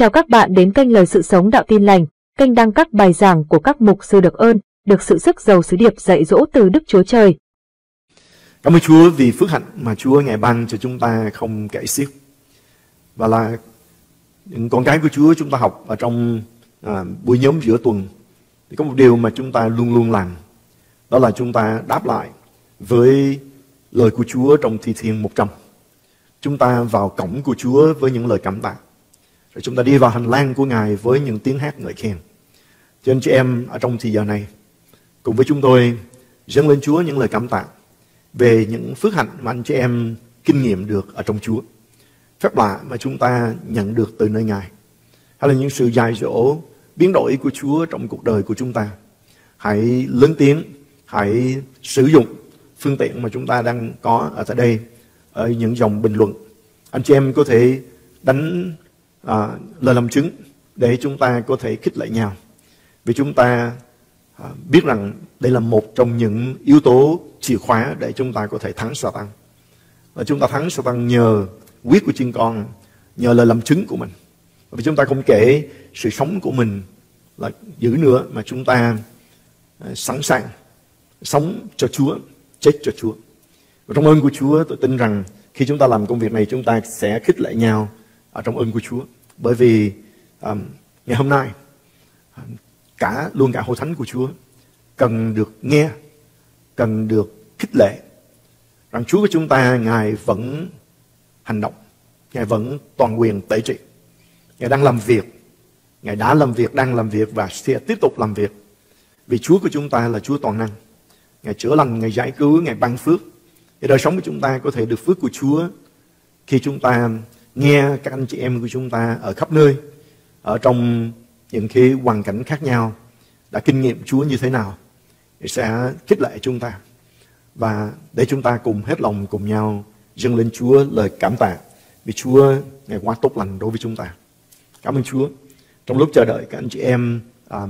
Chào các bạn đến kênh Lời Sự Sống Đạo Tin Lành, kênh đăng các bài giảng của các mục sư được ơn, được sự sức giàu sứ điệp dạy dỗ từ Đức Chúa Trời. Cảm ơn Chúa vì phước hạnh mà Chúa Ngài ban cho chúng ta không kể xiết. Và là những con cái của Chúa chúng ta học ở trong buổi nhóm giữa tuần. Thì có một điều mà chúng ta luôn luôn làm. Đó là chúng ta đáp lại với lời của Chúa trong Thi Thiên 100. Chúng ta vào cổng của Chúa với những lời cảm tạ. Rồi chúng ta đi vào hành lang của Ngài với những tiếng hát ngợi khen. Cho nên chị em ở trong thời giờ này, cùng với chúng tôi dâng lên Chúa những lời cảm tạ về những phước hạnh mà anh chị em kinh nghiệm được ở trong Chúa. Phép lạ mà chúng ta nhận được từ nơi Ngài. Hay là những sự dạy dỗ, biến đổi của Chúa trong cuộc đời của chúng ta. Hãy lớn tiếng, hãy sử dụng phương tiện mà chúng ta đang có ở tại đây, ở những dòng bình luận. Anh chị em có thể đánh lời làm chứng để chúng ta có thể khích lệ nhau. Vì chúng ta biết rằng đây là một trong những yếu tố chìa khóa để chúng ta có thể thắng Sa-tan. Và chúng ta thắng Sa-tan nhờ huyết của chiên con, nhờ lời làm chứng của mình. Vì chúng ta không kể sự sống của mình là giữ nữa, mà chúng ta sẵn sàng sống cho Chúa, chết cho Chúa. Và trong ơn của Chúa, tôi tin rằng khi chúng ta làm công việc này, chúng ta sẽ khích lệ nhau ở trong ơn của Chúa. Bởi vì ngày hôm nay luôn cả hội thánh của Chúa cần được nghe, cần được khích lệ rằng Chúa của chúng ta, Ngài vẫn hành động, Ngài vẫn toàn quyền tể trị, Ngài đang làm việc, Ngài đã làm việc, đang làm việc và sẽ tiếp tục làm việc. Vì Chúa của chúng ta là Chúa toàn năng, Ngài chữa lành, Ngài giải cứu, Ngài ban phước. Thì đời sống của chúng ta có thể được phước của Chúa khi chúng ta nghe các anh chị em của chúng ta ở khắp nơi, ở trong những cái hoàn cảnh khác nhau, đã kinh nghiệm Chúa như thế nào, thì sẽ khích lệ chúng ta. Và để chúng ta cùng hết lòng cùng nhau dâng lên Chúa lời cảm tạ, vì Chúa Ngài quá tốt lành đối với chúng ta. Cảm ơn Chúa. Trong lúc chờ đợi các anh chị em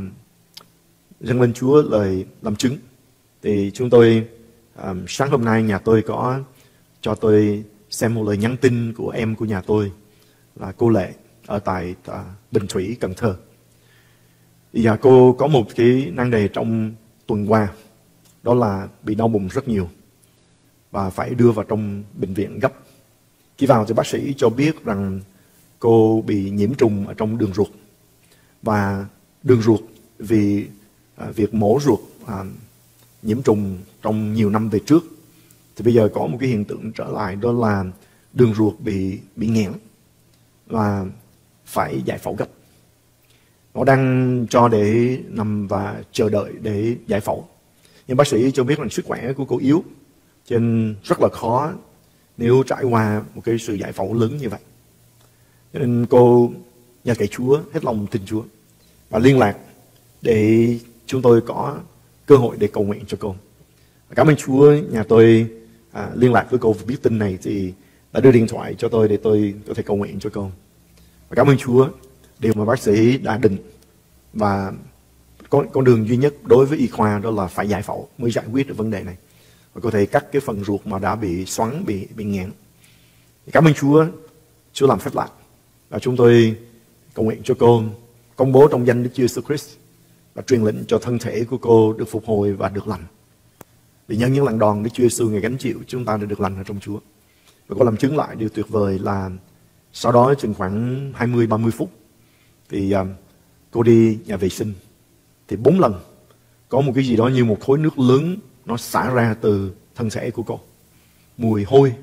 dâng lên Chúa lời làm chứng, thì chúng tôi sáng hôm nay nhà tôi có cho tôi xem một lời nhắn tin của em của nhà tôi là cô Lệ ở tại Bình Thủy, Cần Thơ. Bây giờ cô có một cái nan đề trong tuần qua, đó là bị đau bụng rất nhiều và phải đưa vào trong bệnh viện gấp. Khi vào thì bác sĩ cho biết rằng cô bị nhiễm trùng ở trong đường ruột. Và đường ruột vì việc mổ ruột nhiễm trùng trong nhiều năm về trước, thì bây giờ có một cái hiện tượng trở lại, đó là đường ruột bị nghẽn và phải giải phẫu gấp. Nó đang cho để nằm và chờ đợi để giải phẫu. Nhưng bác sĩ cho biết rằng sức khỏe của cô yếu, cho nên rất là khó nếu trải qua một cái sự giải phẫu lớn như vậy. Cho nên cô nhờ cậy Chúa, hết lòng tin Chúa và liên lạc để chúng tôi có cơ hội để cầu nguyện cho cô. Cảm ơn Chúa, nhà tôi liên lạc với cô và biết tin này thì đã đưa điện thoại cho tôi để tôi có thể cầu nguyện cho cô. Và cảm ơn Chúa, điều mà bác sĩ đã định và con đường duy nhất đối với y khoa đó là phải giải phẫu mới giải quyết được vấn đề này và có thể cắt cái phần ruột mà đã bị xoắn, bị nghẽn. Cảm ơn Chúa, Chúa làm phép lạ và chúng tôi cầu nguyện cho cô, công bố trong danh Đức Chúa Jesus Christ và truyền lệnh cho thân thể của cô được phục hồi và được lành. Vì nhân những lần đòn Đức Chúa Giêsu Ngài gánh chịu, chúng ta đã được lành ở trong Chúa. Và cô làm chứng lại điều tuyệt vời là sau đó chừng khoảng 20-30 phút thì cô đi nhà vệ sinh, thì 4 lần có một cái gì đó như một khối nước lớn nó xả ra từ thân thể của cô, mùi hôi.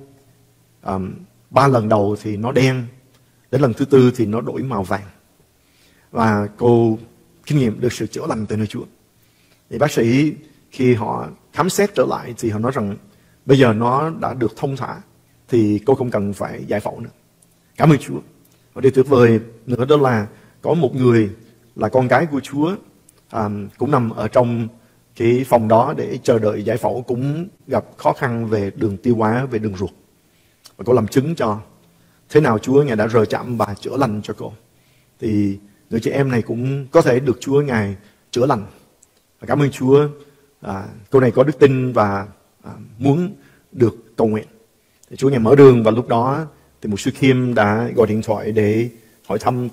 3 lần đầu thì nó đen, đến lần thứ 4 thì nó đổi màu vàng. Và cô kinh nghiệm được sự chữa lành từ nơi Chúa. Thì bác sĩ khi họ khám xét trở lại thì họ nói rằng bây giờ nó đã được thông thả, thì cô không cần phải giải phẫu nữa. Cảm ơn Chúa. Và điều tuyệt vời nữa đó là có một người là con cái của Chúa cũng nằm ở trong cái phòng đó để chờ đợi giải phẫu, cũng gặp khó khăn về đường tiêu hóa, về đường ruột. Và cô làm chứng cho thế nào Chúa Ngài đã rờ chạm và chữa lành cho cô. Thì người chị em này cũng có thể được Chúa Ngài chữa lành. Và cảm ơn Chúa, cô này có đức tin và muốn được cầu nguyện. Thì Chúa Ngài mở đường, và lúc đó thì mục sư Kim đã gọi điện thoại để hỏi thăm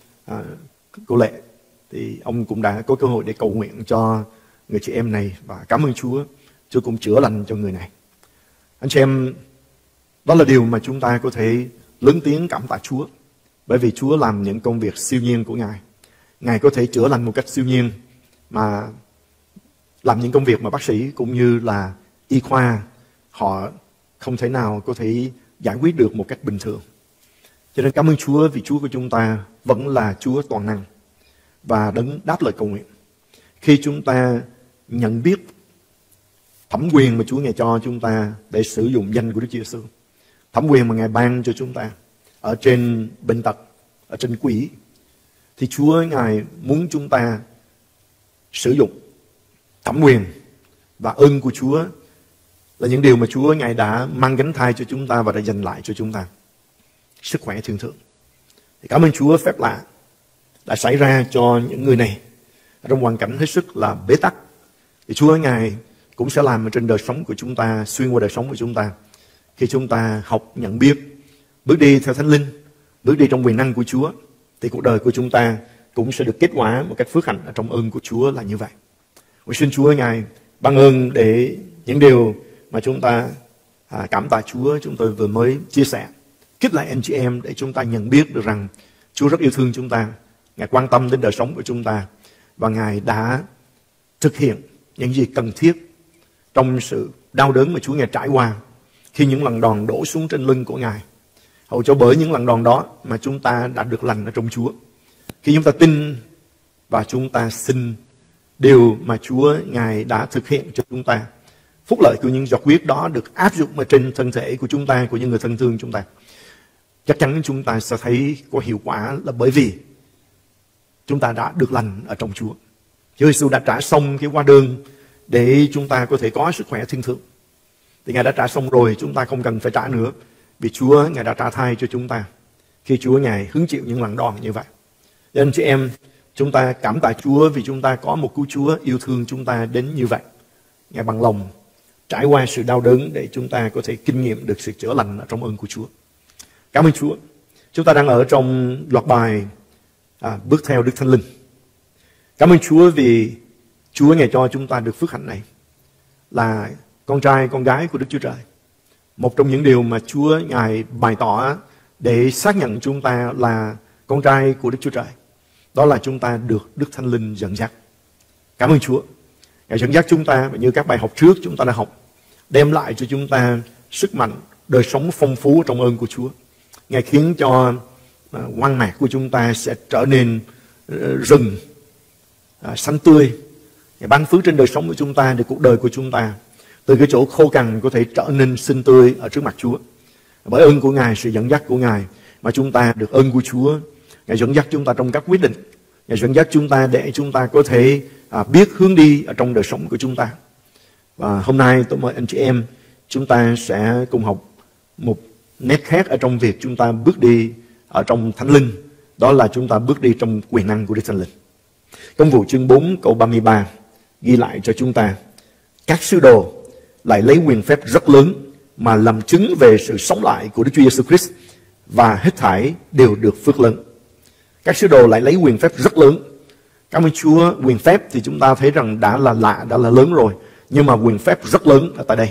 cô Lệ, thì ông cũng đã có cơ hội để cầu nguyện cho người chị em này, và cảm ơn Chúa, Chúa cũng chữa lành cho người này. Anh chị em, đó là điều mà chúng ta có thể lớn tiếng cảm tạ Chúa, bởi vì Chúa làm những công việc siêu nhiên của Ngài. Ngài có thể chữa lành một cách siêu nhiên, mà làm những công việc mà bác sĩ cũng như là y khoa họ không thể nào có thể giải quyết được một cách bình thường. Cho nên cảm ơn Chúa, vì Chúa của chúng ta vẫn là Chúa toàn năng và đấng đáp lời cầu nguyện. Khi chúng ta nhận biết thẩm quyền mà Chúa Ngài cho chúng ta để sử dụng danh của Đức Chúa Giêsu, thẩm quyền mà Ngài ban cho chúng ta ở trên bệnh tật, ở trên quỷ, thì Chúa Ngài muốn chúng ta sử dụng thẩm quyền và ơn của Chúa là những điều mà Chúa Ngài đã mang gánh thai cho chúng ta và đã dành lại cho chúng ta. Sức khỏe thường thượng. Thì cảm ơn Chúa, phép lạ đã xảy ra cho những người này trong hoàn cảnh hết sức là bế tắc. Thì Chúa Ngài cũng sẽ làm ở trên đời sống của chúng ta, xuyên qua đời sống của chúng ta. Khi chúng ta học nhận biết, bước đi theo Thánh Linh, bước đi trong quyền năng của Chúa, thì cuộc đời của chúng ta cũng sẽ được kết quả một cách phước hạnh ở trong ơn của Chúa là như vậy. Nguyện xin Chúa Ngài ban ơn để những điều mà chúng ta cảm tạ Chúa chúng tôi vừa mới chia sẻ, kích lại anh chị em để chúng ta nhận biết được rằng Chúa rất yêu thương chúng ta, Ngài quan tâm đến đời sống của chúng ta, và Ngài đã thực hiện những gì cần thiết trong sự đau đớn mà Chúa Ngài trải qua khi những lần đòn đổ xuống trên lưng của Ngài. Hầu cho bởi những lần đòn đó mà chúng ta đã được lành ở trong Chúa. Khi chúng ta tin và chúng ta xin điều mà Chúa Ngài đã thực hiện cho chúng ta, phúc lợi của những giọt huyết đó được áp dụng ở trên thân thể của chúng ta, của những người thân thương chúng ta, chắc chắn chúng ta sẽ thấy có hiệu quả, là bởi vì chúng ta đã được lành ở trong Chúa. Chúa Giêsu đã trả xong cái hóa đơn để chúng ta có thể có sức khỏe thiên thượng. Thì Ngài đã trả xong rồi, chúng ta không cần phải trả nữa, vì Chúa Ngài đã trả thai cho chúng ta khi Chúa Ngài hứng chịu những lần đòn như vậy. Nên chị em, chúng ta cảm tạ Chúa vì chúng ta có một cứu Chúa yêu thương chúng ta đến như vậy. Ngài bằng lòng trải qua sự đau đớn để chúng ta có thể kinh nghiệm được sự chữa lành ở trong ơn của Chúa. Cảm ơn Chúa. Chúng ta đang ở trong loạt bài bước theo Đức Thánh Linh. Cảm ơn Chúa vì Chúa Ngài cho chúng ta được phước hạnh này, là con trai, con gái của Đức Chúa Trời. Một trong những điều mà Chúa Ngài bày tỏ để xác nhận chúng ta là con trai của Đức Chúa Trời, đó là chúng ta được Đức Thánh Linh dẫn dắt. Cảm ơn Chúa. Ngài dẫn dắt chúng ta, và như các bài học trước chúng ta đã học, đem lại cho chúng ta sức mạnh, đời sống phong phú trong ơn của Chúa. Ngài khiến cho hoang mạc của chúng ta sẽ trở nên rừng xanh tươi. Ngài ban phước trên đời sống của chúng ta để cuộc đời của chúng ta từ cái chỗ khô cằn có thể trở nên xinh tươi ở trước mặt Chúa. Bởi ơn của Ngài, sự dẫn dắt của Ngài mà chúng ta được ơn của Chúa. Ngài dẫn dắt chúng ta trong các quyết định. Ngài dẫn dắt chúng ta để chúng ta có thể biết hướng đi ở trong đời sống của chúng ta. Và hôm nay tôi mời anh chị em, chúng ta sẽ cùng học một nét khác ở trong việc chúng ta bước đi ở trong Thánh Linh. Đó là chúng ta bước đi trong quyền năng của Đức Thánh Linh. Công vụ chương 4 câu 33 ghi lại cho chúng ta: các sứ đồ lại lấy quyền phép rất lớn mà làm chứng về sự sống lại của Đức Chúa Giêsu Christ, và hết thảy đều được phước lớn. Các sứ đồ lại lấy quyền phép rất lớn. Cảm ơn Chúa, quyền phép thì chúng ta thấy rằng đã là lạ, đã là lớn rồi, nhưng mà quyền phép rất lớn ở tại đây.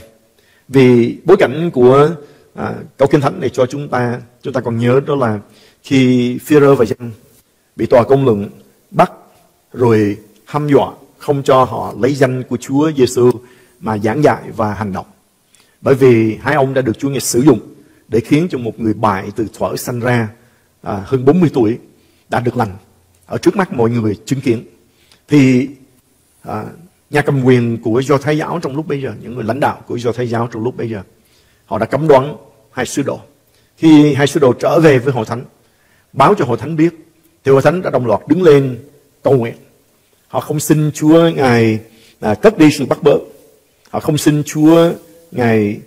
Vì bối cảnh của câu Kinh Thánh này cho chúng ta còn nhớ, đó là khi Phi-rơ và Giăng bị tòa công luận bắt rồi hăm dọa không cho họ lấy danh của Chúa Giêsu mà giảng dạy và hành động. Bởi vì hai ông đã được Chúa Ngài sử dụng để khiến cho một người bại từ thuở sanh ra hơn 40 tuổi đã được lành ở trước mắt mọi người chứng kiến. Thì nhà cầm quyền của Do Thái giáo trong lúc bây giờ, những người lãnh đạo của Do Thái giáo trong lúc bây giờ, họ đã cấm đoán hai sứ đồ. Khi hai sứ đồ trở về với hội thánh, báo cho hội thánh biết, thì hội thánh đã đồng loạt đứng lên cầu nguyện. Họ không xin Chúa Ngài cất đi sự bắt bớ. Họ không xin Chúa Ngài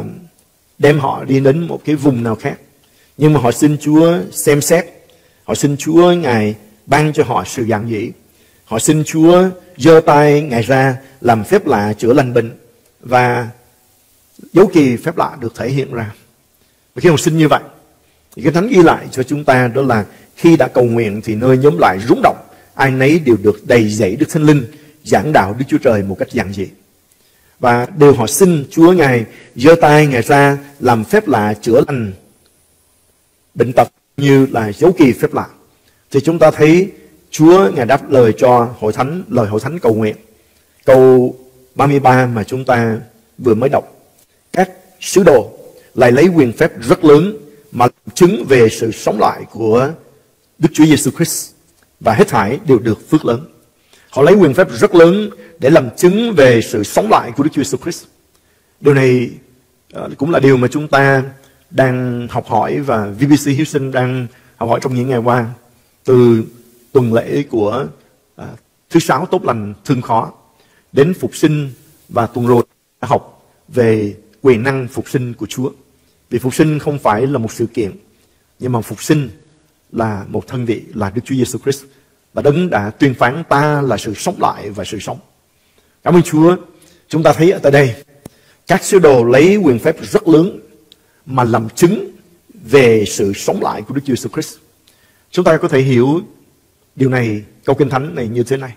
đem họ đi đến một cái vùng nào khác, nhưng mà họ xin Chúa xem xét. Họ xin Chúa Ngài ban cho họ sự giản dị. Họ xin Chúa giơ tay Ngài ra làm phép lạ chữa lành bệnh, và dấu kỳ phép lạ được thể hiện ra. Và khi họ xin như vậy Thì cái Thánh ghi lại cho chúng ta đó là khi đã cầu nguyện thì nơi nhóm lại rúng động, ai nấy đều được đầy dẫy Đức Thánh Linh, giảng đạo Đức Chúa Trời một cách giản dị. Và đều họ xin Chúa Ngài giơ tay Ngài ra làm phép lạ chữa lành bệnh tật như là dấu kỳ phép lạ. Thì chúng ta thấy Chúa Ngài đáp lời cho hội thánh, lời hội thánh cầu nguyện. Câu 33 mà chúng ta vừa mới đọc. Các sứ đồ lại lấy quyền phép rất lớn mà làm chứng về sự sống lại của Đức Chúa Giêsu Christ, và hết thảy đều được phước lớn. Họ lấy quyền phép rất lớn để làm chứng về sự sống lại của Đức Chúa Giêsu Christ. Điều này cũng là điều mà chúng ta đang học hỏi, và VBC Houston đang học hỏi trong những ngày qua, từ tuần lễ của thứ Sáu tốt lành thương khó đến phục sinh, và tuần rồi đã học về quyền năng phục sinh của Chúa. Vì phục sinh không phải là một sự kiện, nhưng mà phục sinh là một thân vị, là Đức Chúa Giêsu Christ, và Đấng đã tuyên phán ta là sự sống lại và sự sống. Cảm ơn Chúa. Chúng ta thấy ở tại đây các sứ đồ lấy quyền phép rất lớn mà làm chứng về sự sống lại của Đức Chúa Giêsu Christ. Chúng ta có thể hiểu điều này, câu Kinh Thánh này như thế này.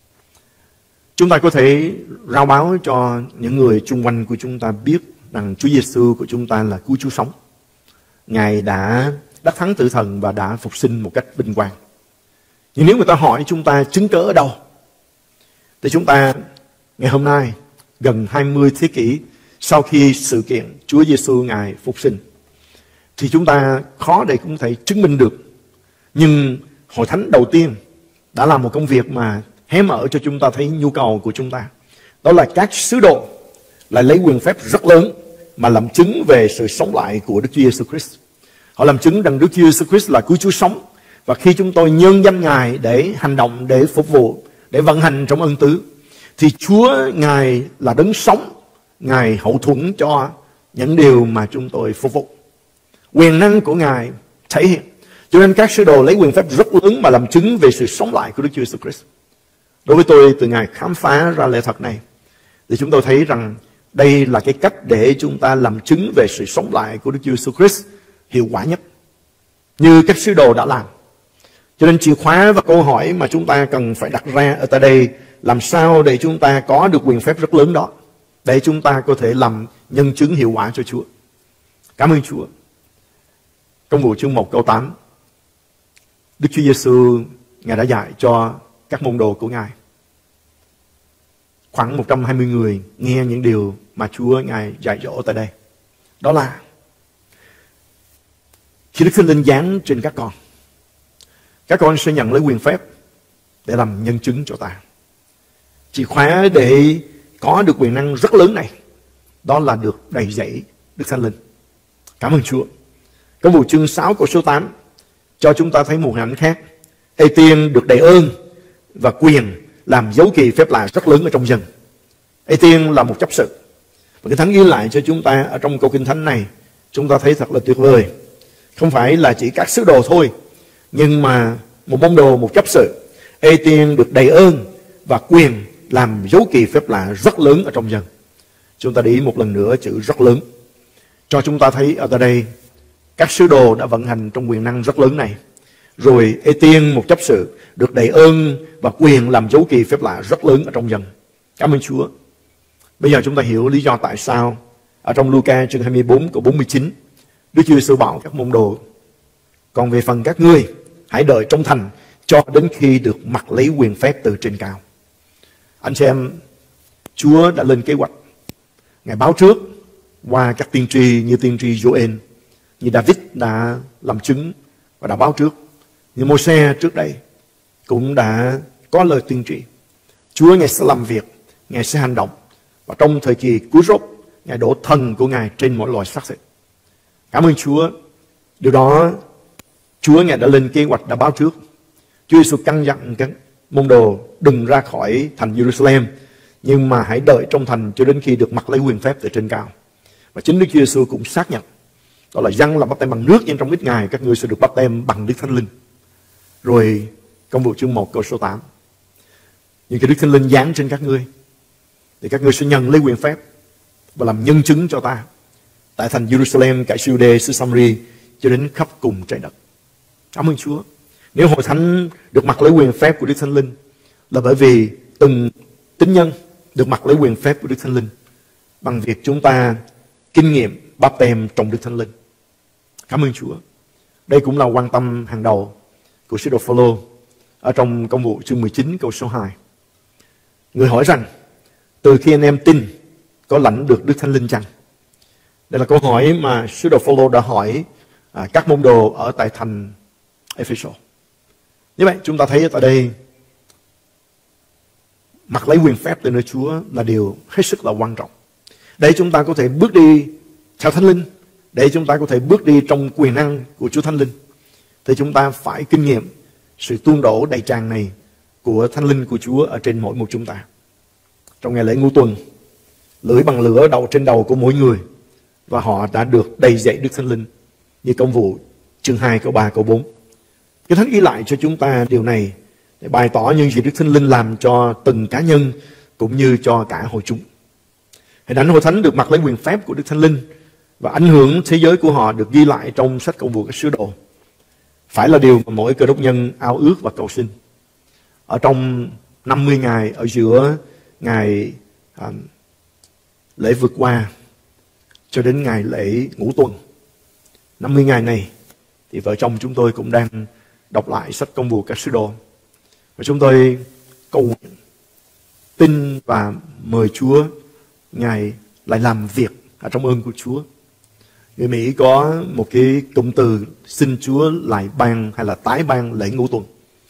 Chúng ta có thể rao báo cho những người chung quanh của chúng ta biết rằng Chúa Giêsu của chúng ta là Cứu Chúa sống. Ngài đã đắc thắng tử thần và đã phục sinh một cách vinh quang. Nhưng nếu người ta hỏi chúng ta chứng cớ ở đâu, thì chúng ta ngày hôm nay, gần 20 thế kỷ sau khi sự kiện Chúa Giêsu Ngài phục sinh, thì chúng ta khó để cũng thể chứng minh được. Nhưng hội thánh đầu tiên đã làm một công việc mà hé mở cho chúng ta thấy nhu cầu của chúng ta. Đó là các sứ đồ lại lấy quyền phép rất lớn mà làm chứng về sự sống lại của Đức Chúa Giêsu Christ. Họ làm chứng rằng Đức Chúa Giêsu Christ là Cứu Chúa sống. Và khi chúng tôi nhân danh Ngài để hành động, để phục vụ, để vận hành trong ân tứ, thì Chúa Ngài là Đấng sống, Ngài hậu thuẫn cho những điều mà chúng tôi phục vụ. Quyền năng của Ngài thể hiện. Cho nên các sứ đồ lấy quyền phép rất lớn mà làm chứng về sự sống lại của Đức Chúa Giêsu Christ. Đối với tôi, từ ngày khám phá ra lẽ thật này, thì chúng tôi thấy rằng đây là cái cách để chúng ta làm chứng về sự sống lại của Đức Chúa Giêsu Christ hiệu quả nhất, như các sứ đồ đã làm. Cho nên chìa khóa và câu hỏi mà chúng ta cần phải đặt ra ở tại đây, làm sao để chúng ta có được quyền phép rất lớn đó, để chúng ta có thể làm nhân chứng hiệu quả cho Chúa. Cảm ơn Chúa. Công vụ chương 1 câu 8, Đức Chúa Giêsu Ngài đã dạy cho các môn đồ của Ngài. Khoảng 120 người nghe những điều mà Chúa Ngài dạy dỗ tại đây. Đó là khi Đức Thánh Linh giáng trên các con sẽ nhận lấy quyền phép để làm nhân chứng cho ta. Chìa khóa để có được quyền năng rất lớn này, đó là được đầy dẫy Đức Thánh Linh. Cảm ơn Chúa. Công vụ chương 6 câu số 8 cho chúng ta thấy một hình ảnh khác. Ê-tiên được đầy ơn và quyền làm dấu kỳ phép lạ rất lớn ở trong dân. Ê-tiên là một chấp sự. Và Kinh Thánh ghi lại cho chúng ta ở trong câu Kinh Thánh này, chúng ta thấy thật là tuyệt vời. Không phải là chỉ các sứ đồ thôi, nhưng mà một môn đồ, một chấp sự. Ê-tiên được đầy ơn và quyền làm dấu kỳ phép lạ rất lớn ở trong dân. Chúng ta để ý một lần nữa chữ rất lớn, cho chúng ta thấy ở đây các sứ đồ đã vận hành trong quyền năng rất lớn này. Rồi Ê-tiên, một chấp sự, được đầy ơn và quyền làm dấu kỳ phép lạ rất lớn ở trong dân. Cảm ơn Chúa. Bây giờ chúng ta hiểu lý do tại sao ở trong Luca chương 24 câu 49, Đức Chúa Giêsu bảo các môn đồ: còn về phần các ngươi, hãy đợi trong thành cho đến khi được mặc lấy quyền phép từ trên cao. Anh xem, Chúa đã lên kế hoạch. Ngài báo trước qua các tiên tri như tiên tri Joel, như David đã làm chứng và đã báo trước, như Môi-se trước đây cũng đã có lời tiên tri. Chúa Ngài sẽ làm việc, Ngài sẽ hành động, và trong thời kỳ cuối rốt, Ngài đổ thần của Ngài trên mọi loài xác thịt. Cảm ơn Chúa. Điều đó Chúa Ngài đã lên kế hoạch, đã báo trước. Chúa Giêsu căn dặn các môn đồ đừng ra khỏi thành Jerusalem, nhưng mà hãy đợi trong thành cho đến khi được mặc lấy quyền phép từ trên cao. Và chính Đức Chúa Giêsu cũng xác nhận, đó là dân làm báp têm bằng nước, nhưng trong ít ngày các ngươi sẽ được báp têm bằng Đức Thánh Linh. Rồi công vụ chương 1 câu số 8, nhưng khi Đức Thánh Linh giáng trên các ngươi, thì các ngươi sẽ nhận lấy quyền phép và làm nhân chứng cho ta tại thành Jerusalem, cả Siêu-đê, xứ Samri cho đến khắp cùng trái đất. Cảm ơn Chúa. Nếu hội thánh được mặc lấy quyền phép của Đức Thánh Linh là bởi vì từng tín nhân được mặc lấy quyền phép của Đức Thánh Linh bằng việc chúng ta kinh nghiệm báp têm trong Đức Thánh Linh. Cảm ơn Chúa. Đây cũng là quan tâm hàng đầu của sứ đồ Phêrô ở trong Công vụ chương 19 câu số 2. Người hỏi rằng, từ khi anh em tin có lãnh được Đức Thánh Linh chăng? Đây là câu hỏi mà sứ đồ Phêrô đã hỏi các môn đồ ở tại thành Ephesos. Như vậy chúng ta thấy tại đây mặc lấy quyền phép từ nơi Chúa là điều hết sức là quan trọng. Để chúng ta có thể bước đi theo Thánh Linh, để chúng ta có thể bước đi trong quyền năng của Chúa Thánh Linh, thì chúng ta phải kinh nghiệm sự tuôn đổ đầy tràn này của Thánh Linh của Chúa ở trên mỗi một chúng ta. Trong ngày lễ Ngũ Tuần, lưỡi bằng lửa đậu trên đầu của mỗi người và họ đã được đầy dạy Đức Thánh Linh như Công vụ chương 2 câu 3 câu 4. Cái Thánh ghi lại cho chúng ta điều này để bày tỏ những gì Đức Thánh Linh làm cho từng cá nhân cũng như cho cả hội chúng. Hình ảnh hội thánh được mặc lấy quyền phép của Đức Thánh Linh và ảnh hưởng thế giới của họ được ghi lại trong sách Công vụ các sứ đồ phải là điều mà mỗi Cơ Đốc nhân ao ước và cầu xin. Ở trong 50 ngày ở giữa ngày lễ vượt qua cho đến ngày lễ Ngũ Tuần, 50 ngày này thì vợ chồng chúng tôi cũng đang đọc lại sách Công vụ các sứ đồ và chúng tôi cầu nguyện, tin và mời Chúa Ngài lại làm việc ở trong ơn của Chúa. Người Mỹ có một cái cụm từ xin Chúa lại ban hay là tái ban lễ Ngũ Tuần.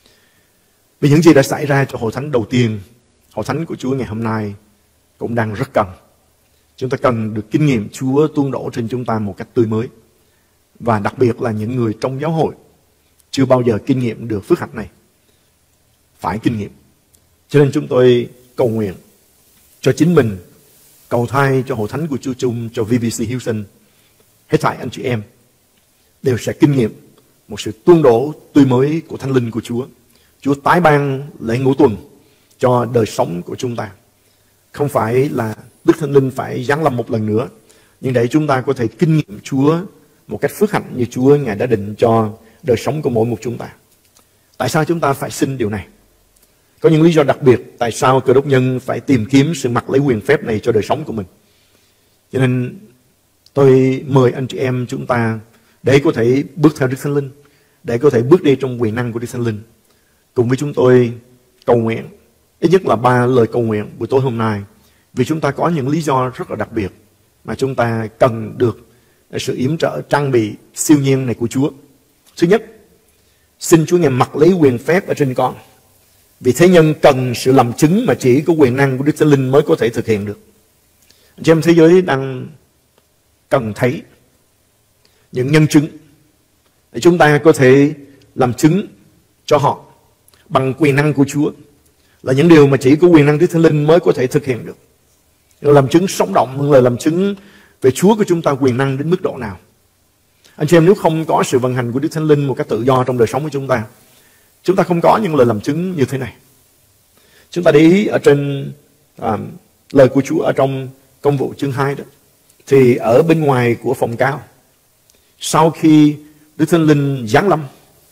Vì những gì đã xảy ra cho hội thánh đầu tiên, hội thánh của Chúa ngày hôm nay cũng đang rất cần. Chúng ta cần được kinh nghiệm Chúa tuôn đổ trên chúng ta một cách tươi mới. Và đặc biệt là những người trong giáo hội chưa bao giờ kinh nghiệm được phước hạnh này, phải kinh nghiệm. Cho nên chúng tôi cầu nguyện cho chính mình, cầu thay cho hội thánh của Chúa chung, cho VBC Houston, hết thảy anh chị em đều sẽ kinh nghiệm một sự tuôn đổ tươi mới của Thánh Linh của Chúa. Chúa tái ban lễ Ngũ Tuần cho đời sống của chúng ta. Không phải là Đức Thánh Linh phải giáng lâm một lần nữa, nhưng để chúng ta có thể kinh nghiệm Chúa một cách phước hạnh như Chúa Ngài đã định cho đời sống của mỗi một chúng ta. Tại sao chúng ta phải xin điều này? Có những lý do đặc biệt tại sao Cơ Đốc nhân phải tìm kiếm sự mặc lấy quyền phép này cho đời sống của mình. Cho nên tôi mời anh chị em chúng ta để có thể bước theo Đức Thánh Linh, để có thể bước đi trong quyền năng của Đức Thánh Linh. Cùng với chúng tôi cầu nguyện ít nhất là 3 lời cầu nguyện buổi tối hôm nay, vì chúng ta có những lý do rất là đặc biệt mà chúng ta cần được sự yểm trợ trang bị siêu nhiên này của Chúa. Thứ nhất, xin Chúa Ngài mặc lấy quyền phép ở trên con, vì thế nhân cần sự làm chứng mà chỉ có quyền năng của Đức Thánh Linh mới có thể thực hiện được. Anh chị em thế giới đang cần thấy những nhân chứng để chúng ta có thể làm chứng cho họ bằng quyền năng của Chúa, là những điều mà chỉ có quyền năng Đức Thánh Linh mới có thể thực hiện được. Làm chứng sống động hơn là làm chứng về Chúa của chúng ta quyền năng đến mức độ nào. Anh chị em, nếu không có sự vận hành của Đức Thánh Linh một cách tự do trong đời sống của chúng ta không có những lời làm chứng như thế này. Chúng ta để ý ở trên lời của Chúa ở trong Công vụ chương 2 đó, thì ở bên ngoài của phòng cao, sau khi Đức Thánh Linh giáng lâm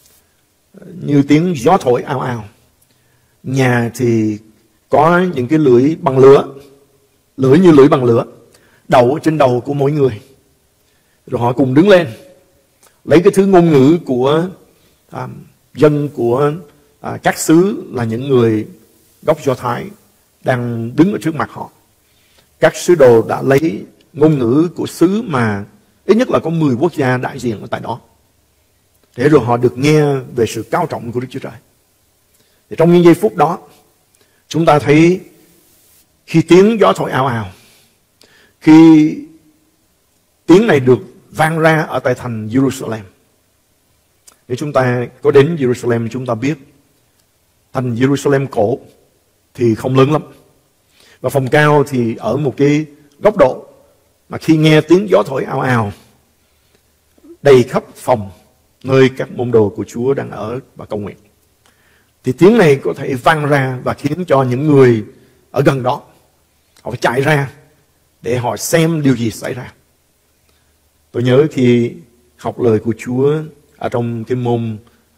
như tiếng gió thổi ào ào, nhà thì có những cái lưỡi bằng lửa, lưỡi như lưỡi bằng lửa đậu trên đầu của mỗi người. Rồi họ cùng đứng lên, lấy cái thứ ngôn ngữ của dân của các xứ là những người gốc Do Thái đang đứng ở trước mặt họ. Các sứ đồ đã lấy ngôn ngữ của xứ mà ít nhất là có 10 quốc gia đại diện ở tại đó, để rồi họ được nghe về sự cao trọng của Đức Chúa Trời. Thì trong những giây phút đó, chúng ta thấy khi tiếng gió thổi ào ào, khi tiếng này được vang ra ở tại thành Jerusalem. Nếu chúng ta có đến Jerusalem, chúng ta biết thành Jerusalem cổ thì không lớn lắm, và phòng cao thì ở một cái góc độ mà khi nghe tiếng gió thổi ào ào đầy khắp phòng nơi các môn đồ của Chúa đang ở và cầu nguyện, thì tiếng này có thể vang ra và khiến cho những người ở gần đó họ phải chạy ra để họ xem điều gì xảy ra. Tôi nhớ khi học lời của Chúa ở trong cái môn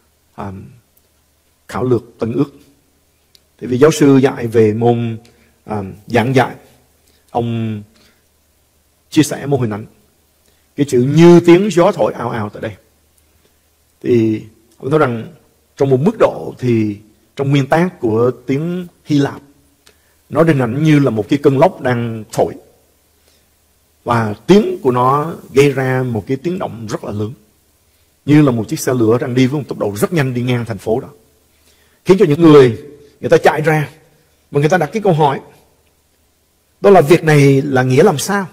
khảo lược Tân Ước. Thì vì giáo sư dạy về môn giảng dạy, ông chia sẻ một hình ảnh cái chữ như tiếng gió thổi ào ào tại đây. Thì ông nói rằng trong một mức độ thì trong nguyên tác của tiếng Hy Lạp, nó hình ảnh như là một cái cơn lốc đang thổi, và tiếng của nó gây ra một cái tiếng động rất là lớn, như là một chiếc xe lửa đang đi với một tốc độ rất nhanh đi ngang thành phố đó, khiến cho những người ta chạy ra và người ta đặt cái câu hỏi, đó là việc này là nghĩa làm sao?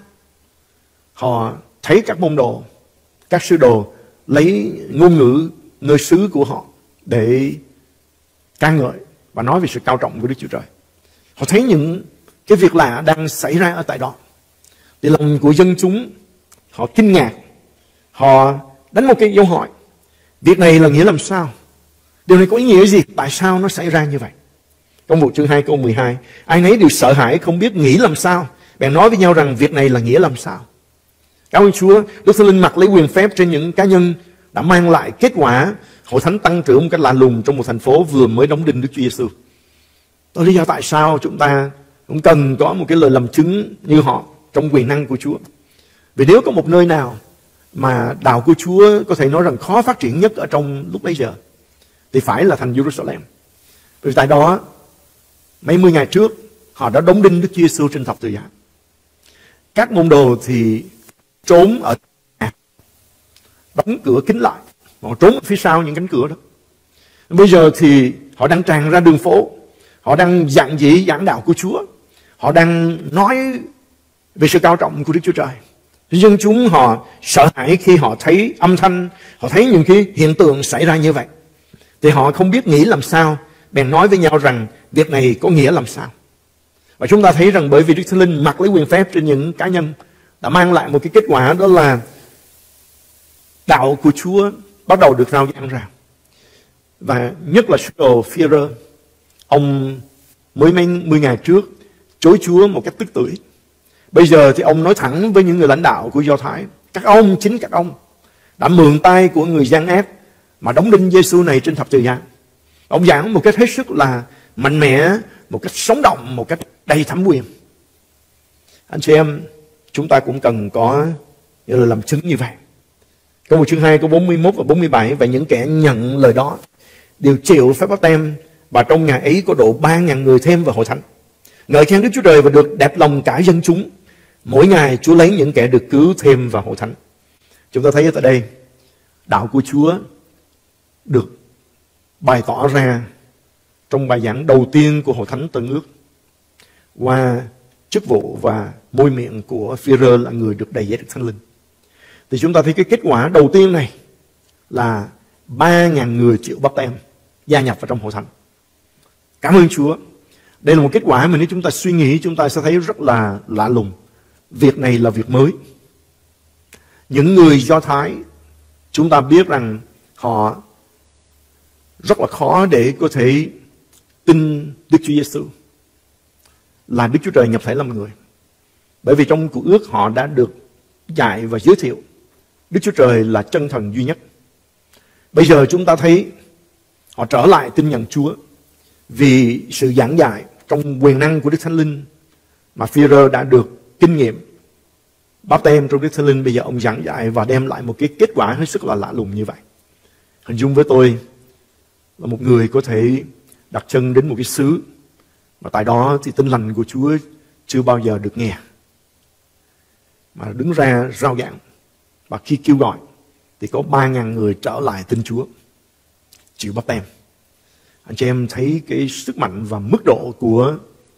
Họ thấy các môn đồ, các sư đồ lấy ngôn ngữ nơi xứ của họ để ca ngợi và nói về sự cao trọng của Đức Chúa Trời. Họ thấy những cái việc lạ đang xảy ra ở tại đó. Thì lòng của dân chúng họ kinh ngạc, họ đánh một cái dấu hỏi, việc này là nghĩa làm sao? Điều này có ý nghĩa gì? Tại sao nó xảy ra như vậy? Công vụ chương 2 câu 12, ai nấy đều sợ hãi không biết nghĩ làm sao, bèn nói với nhau rằng việc này là nghĩa làm sao. Cảm ơn Chúa, Đức Thánh Linh mặc lấy quyền phép trên những cá nhân đã mang lại kết quả hội thánh tăng trưởng một cách lạ lùng trong một thành phố vừa mới đóng đinh Đức Chúa Giêsu. Đó là lý do tại sao chúng ta cũng cần có một cái lời làm chứng như họ trong quyền năng của Chúa. Vì nếu có một nơi nào mà đạo của Chúa có thể nói rằng khó phát triển nhất ở trong lúc bấy giờ, thì phải là thành Jerusalem. Vì tại đó mấy mươi ngày trước họ đã đóng đinh Đức Chúa Giêsu trên thập tự giá. Các môn đồ thì trốn ở nhà, đóng cửa kín lại, họ trốn ở phía sau những cánh cửa đó. Bây giờ thì họ đang tràn ra đường phố, họ đang giảng dĩ giảng đạo của Chúa, họ đang nói về sự cao trọng của Đức Chúa Trời. Dân chúng họ sợ hãi khi họ thấy âm thanh, họ thấy những cái hiện tượng xảy ra như vậy, thì họ không biết nghĩ làm sao, bèn nói với nhau rằng việc này có nghĩa làm sao. Và chúng ta thấy rằng bởi vì Đức Thánh Linh mặc lấy quyền phép trên những cá nhân đã mang lại một cái kết quả, đó là đạo của Chúa bắt đầu được rao giảng ra. Và nhất là sứ đồ Phi-e-rơ, ông mới mấy mươi ngày trước chối Chúa một cách tức tưởi. Bây giờ thì ông nói thẳng với những người lãnh đạo của Do Thái, chính các ông đã mượn tay của người gian ác mà đóng đinh Giêsu này trên thập tự giá. Ông giảng một cách hết sức là mạnh mẽ, một cách sống động, một cách đầy thẩm quyền. Anh chị em, chúng ta cũng cần có những lời làm chứng như vậy. Câu 1 chương 2 câu 41 và 47, và những kẻ nhận lời đó đều chịu phép báp têm, và trong ngày ấy có độ 3.000 người thêm vào hội thánh, ngợi khen Đức Chúa Trời và được đẹp lòng cả dân chúng. Mỗi ngày Chúa lấy những kẻ được cứu thêm vào hội thánh. Chúng ta thấy ở tại đây, đạo của Chúa được bày tỏ ra trong bài giảng đầu tiên của hội thánh Tân Ước qua chức vụ và môi miệng của Phi-e-rơ là người được đầy dạy Đức Thánh Linh. Thì chúng ta thấy cái kết quả đầu tiên này là 3.000 người chịu báp têm gia nhập vào trong hội thánh. Cảm ơn Chúa. Đây là một kết quả mà nếu chúng ta suy nghĩ, chúng ta sẽ thấy rất là lạ lùng. Việc này là việc mới. Những người Do Thái, chúng ta biết rằng họ rất là khó để có thể tin Đức Chúa Giêsu là Đức Chúa Trời nhập thể làm người. Bởi vì trong Cựu Ước họ đã được dạy và giới thiệu Đức Chúa Trời là chân thần duy nhất. Bây giờ chúng ta thấy họ trở lại tin nhận Chúa vì sự giảng dạy trong quyền năng của Đức Thánh Linh mà Phi-e-rơ đã được kinh nghiệm báp têm trong Đức Thánh Linh. Bây giờ ông giảng dạy và đem lại một cái kết quả hết sức là lạ lùng như vậy. Hình dung với tôi là một người có thể đặt chân đến một cái xứ mà tại đó thì tin lành của Chúa chưa bao giờ được nghe, mà đứng ra rao giảng, và khi kêu gọi thì có 3.000 người trở lại tin Chúa, chịu báp têm. Anh chị em thấy cái sức mạnh và mức độ của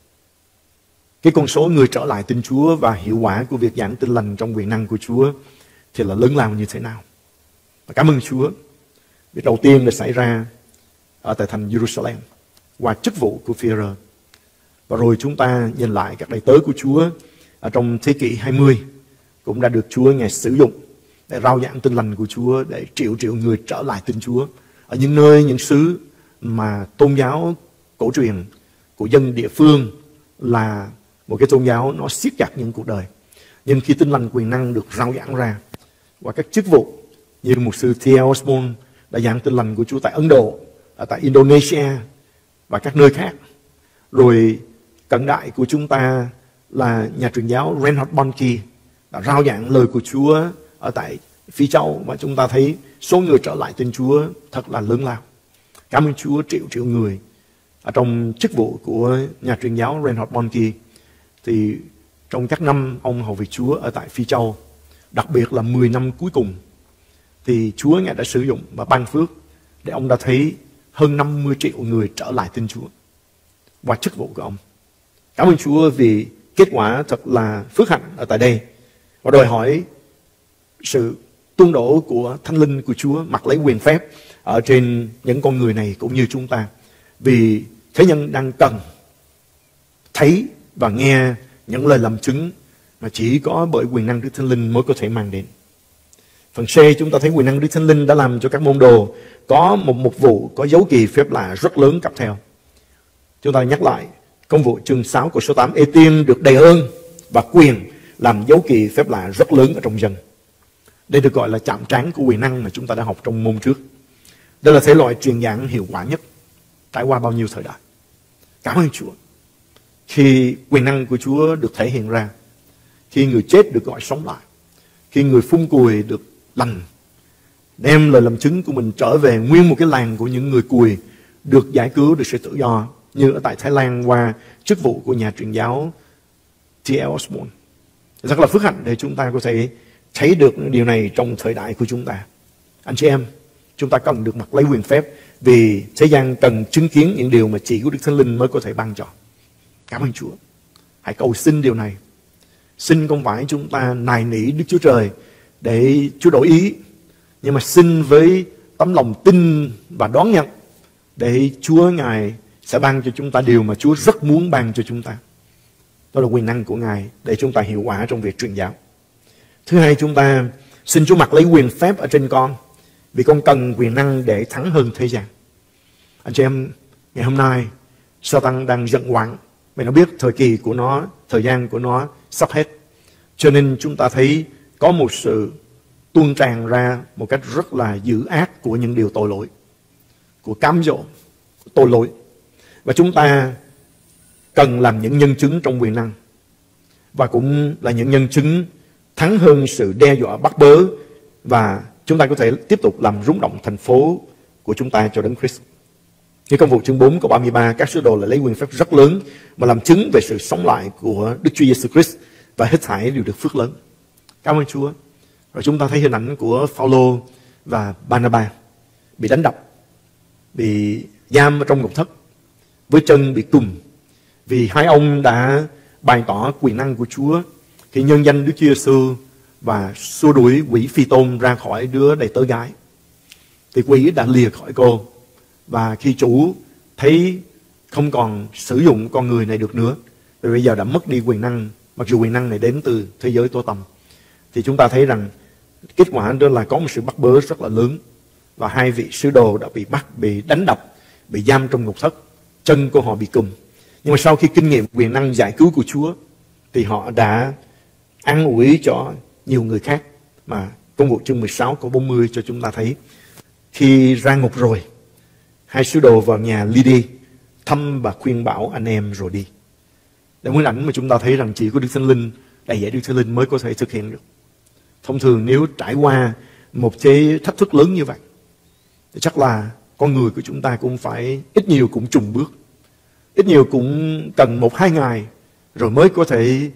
cái con số người trở lại tin Chúa và hiệu quả của việc giảng tin lành trong quyền năng của Chúa thì là lớn lao như thế nào. Và cảm ơn Chúa, việc đầu tiên đã xảy ra ở tại thành Jerusalem qua chức vụ của Phi-e-rơ. Và rồi chúng ta nhìn lại các đầy tớ của Chúa ở trong thế kỷ 20 cũng đã được Chúa Ngài sử dụng để rao giảng tin lành của Chúa, để triệu triệu người trở lại tin Chúa ở những nơi, những xứ mà tôn giáo cổ truyền của dân địa phương là một cái tôn giáo nó siết chặt những cuộc đời. Nhưng khi tin lành quyền năng được rao giảng ra qua các chức vụ Như mục sư T.L. Osborne đã giảng tin lành của Chúa tại Ấn Độ, tại Indonesia và các nơi khác. Rồi cận đại của chúng ta là nhà truyền giáo Reinhard Bonnke đã rao giảng lời của Chúa ở tại Phi Châu, và chúng ta thấy số người trở lại tin Chúa thật là lớn lao. Cảm ơn Chúa, triệu người ở trong chức vụ của nhà truyền giáo Reinhard Bonnke. Thì trong các năm ông hầu việc Chúa ở tại Phi Châu, đặc biệt là 10 năm cuối cùng, thì Chúa Ngài đã sử dụng và ban phước để ông đã thấy hơn 50 triệu người trở lại tin Chúa qua chức vụ của ông. Cảm ơn Chúa vì kết quả thật là phước hạnh ở tại đây, và đòi hỏi sự tuôn đổ của Thánh Linh của Chúa mặc lấy quyền phép ở trên những con người này cũng như chúng ta. Vì thế nhân đang cần thấy và nghe những lời làm chứng mà chỉ có bởi quyền năng Đức Thánh Linh mới có thể mang đến. Phần C, chúng ta thấy quyền năng Đức Thánh Linh đã làm cho các môn đồ có một mục vụ, có dấu kỳ phép lạ rất lớn cặp theo. Chúng ta nhắc lại công vụ chương 6 của số 8. Ê-tiên được đầy ơn và quyền làm dấu kỳ phép lạ rất lớn ở trong dân. Đây được gọi là chạm trán của quyền năng mà chúng ta đã học trong môn trước. Đây là thể loại truyền giảng hiệu quả nhất trải qua bao nhiêu thời đại. Cảm ơn Chúa. Khi quyền năng của Chúa được thể hiện ra, khi người chết được gọi sống lại, khi người phun cùi được lành, đem lời làm chứng của mình trở về, nguyên một cái làng của những người cùi được giải cứu, được sự tự do, như ở tại Thái Lan qua chức vụ của nhà truyền giáo T.L. Osborne. Rất là phước hạnh để chúng ta có thể thấy được điều này trong thời đại của chúng ta. Anh chị em, chúng ta cần được mặc lấy quyền phép, vì thế gian cần chứng kiến những điều mà chỉ có Đức Thánh Linh mới có thể ban cho. Cảm ơn Chúa. Hãy cầu xin điều này. Xin không phải chúng ta nài nỉ Đức Chúa Trời để Chúa đổi ý, nhưng mà xin với tấm lòng tin và đón nhận để Chúa Ngài sẽ ban cho chúng ta điều mà Chúa rất muốn ban cho chúng ta. Đó là quyền năng của Ngài để chúng ta hiệu quả trong việc truyền giáo. Thứ hai, chúng ta xin Chúa mặc lấy quyền phép ở trên con, vì con cần quyền năng để thắng hơn thế gian. Anh chị em, ngày hôm nay Satan đang giận ngoạn, vì nó biết thời kỳ của nó, thời gian của nó sắp hết. Cho nên chúng ta thấy có một sự tuôn tràn ra một cách rất là dữ ác của những điều tội lỗi, của cám dỗ, của tội lỗi. Và chúng ta cần làm những nhân chứng trong quyền năng, và cũng là những nhân chứng thắng hơn sự đe dọa bắt bớ, và chúng ta có thể tiếp tục làm rung động thành phố của chúng ta cho Đấng Christ. Như công vụ chương 4 câu 33, các sứ đồ lại lấy quyền phép rất lớn mà làm chứng về sự sống lại của Đức Chúa Giêsu Christ, và hết thảy đều được phước lớn. Cảm ơn Chúa. Rồi chúng ta thấy hình ảnh của Phao-lô và Ba-na-ba bị đánh đập, bị giam ở trong ngục thất, với chân bị cùm, vì hai ông đã bày tỏ quyền năng của Chúa khi nhân danh Đức Chúa Giêsu và xua đuổi quỷ phi tôn ra khỏi đứa đầy tớ gái. Thì quỷ đã lìa khỏi cô, và khi chủ thấy không còn sử dụng con người này được nữa, vì bây giờ đã mất đi quyền năng, mặc dù quyền năng này đến từ thế giới tối tăm, thì chúng ta thấy rằng kết quả đó là có một sự bắt bớ rất là lớn, và hai vị sứ đồ đã bị bắt, bị đánh đập, bị giam trong ngục thất, chân của họ bị cùm. Nhưng mà sau khi kinh nghiệm quyền năng giải cứu của Chúa, thì họ đã an ủi cho nhiều người khác, mà công vụ chương 16 câu 40 cho chúng ta thấy. Khi ra ngục rồi, hai sứ đồ vào nhà Ly-đi thăm và khuyên bảo anh em rồi đi. Để một hình ảnh mà chúng ta thấy rằng chỉ có Đức Thánh Linh, đầy dạy Đức Thánh Linh mới có thể thực hiện được. Thông thường nếu trải qua một cái thách thức lớn như vậy, thì chắc là con người của chúng ta cũng phải ít nhiều cũng trùng bước, ít nhiều cũng cần 1-2 ngày rồi mới có thể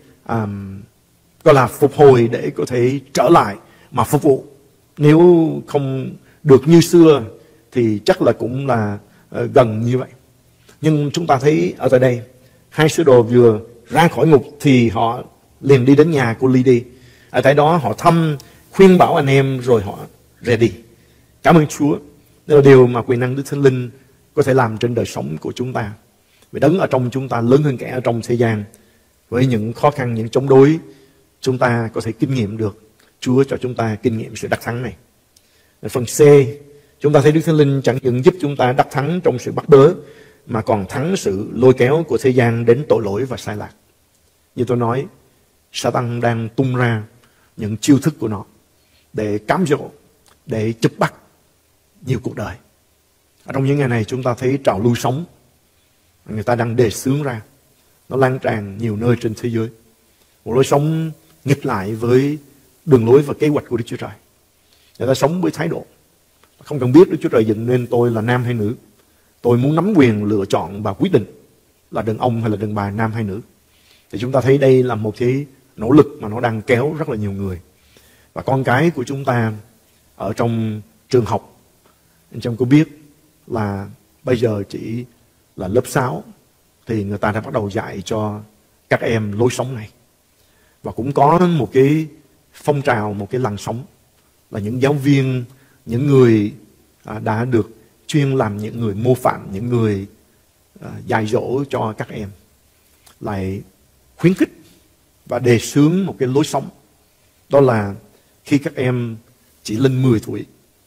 gọi là phục hồi để có thể trở lại mà phục vụ. Nếu không được như xưa thì chắc là cũng là gần như vậy. Nhưng chúng ta thấy ở tại đây, hai sứ đồ vừa ra khỏi ngục thì họ liền đi đến nhà của Ly-đi. Ở tại đó họ thăm, khuyên bảo anh em rồi họ rời đi. Cảm ơn Chúa. Đây là điều mà quyền năng Đức Thánh Linh có thể làm trên đời sống của chúng ta. Vì Đấng ở trong chúng ta lớn hơn kẻ ở trong thế gian. Với những khó khăn, những chống đối, chúng ta có thể kinh nghiệm được. Chúa cho chúng ta kinh nghiệm sự đắc thắng này. Phần C, chúng ta thấy Đức Thánh Linh chẳng những giúp chúng ta đắc thắng trong sự bắt bớ, mà còn thắng sự lôi kéo của thế gian đến tội lỗi và sai lạc. Như tôi nói, Satan đang tung ra những chiêu thức của nó để cám dỗ, để chụp bắt nhiều cuộc đời. Ở trong những ngày này chúng ta thấy trào lưu sống người ta đang đề xướng ra, nó lan tràn nhiều nơi trên thế giới. Một lối sống nghịch lại với đường lối và kế hoạch của Đức Chúa Trời. Người ta sống với thái độ không cần biết Đức Chúa Trời dựng nên tôi là nam hay nữ. Tôi muốn nắm quyền lựa chọn và quyết định là đàn ông hay là đàn bà, nam hay nữ. Thì chúng ta thấy đây là một cái nỗ lực mà nó đang kéo rất là nhiều người. Và con cái của chúng ta ở trong trường học, anh em có biết là bây giờ chỉ là lớp 6 thì người ta đã bắt đầu dạy cho các em lối sống này. Và cũng có một cái phong trào, một cái làn sóng là những giáo viên, những người đã được chuyên làm những người mô phạm, những người dạy dỗ cho các em, lại khuyến khích và đề xướng một cái lối sống. Đó là khi các em chỉ lên 10 tuổi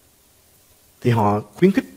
thì họ khuyến khích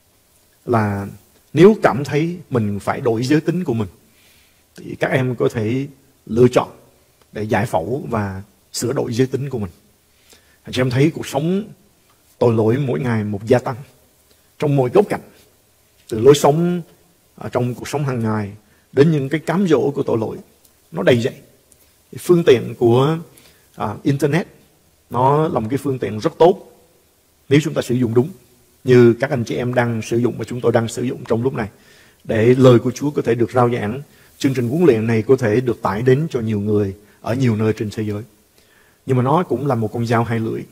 là nếu cảm thấy mình phải đổi giới tính của mình thì các em có thể lựa chọn để giải phẫu và sửa đổi giới tính của mình. Anh chị em thấy cuộc sống tội lỗi mỗi ngày một gia tăng trong mọi góc cạnh, từ lối sống trong cuộc sống hàng ngày đến những cái cám dỗ của tội lỗi nó đầy dậy. Phương tiện của Internet nó là một cái phương tiện rất tốt nếu chúng ta sử dụng đúng, như các anh chị em đang sử dụng và chúng tôi đang sử dụng trong lúc này, để lời của Chúa có thể được rao giảng. Chương trình huấn luyện này có thể được tải đến cho nhiều người ở nhiều nơi trên thế giới. Nhưng mà nó cũng là một con dao hai lưỡi.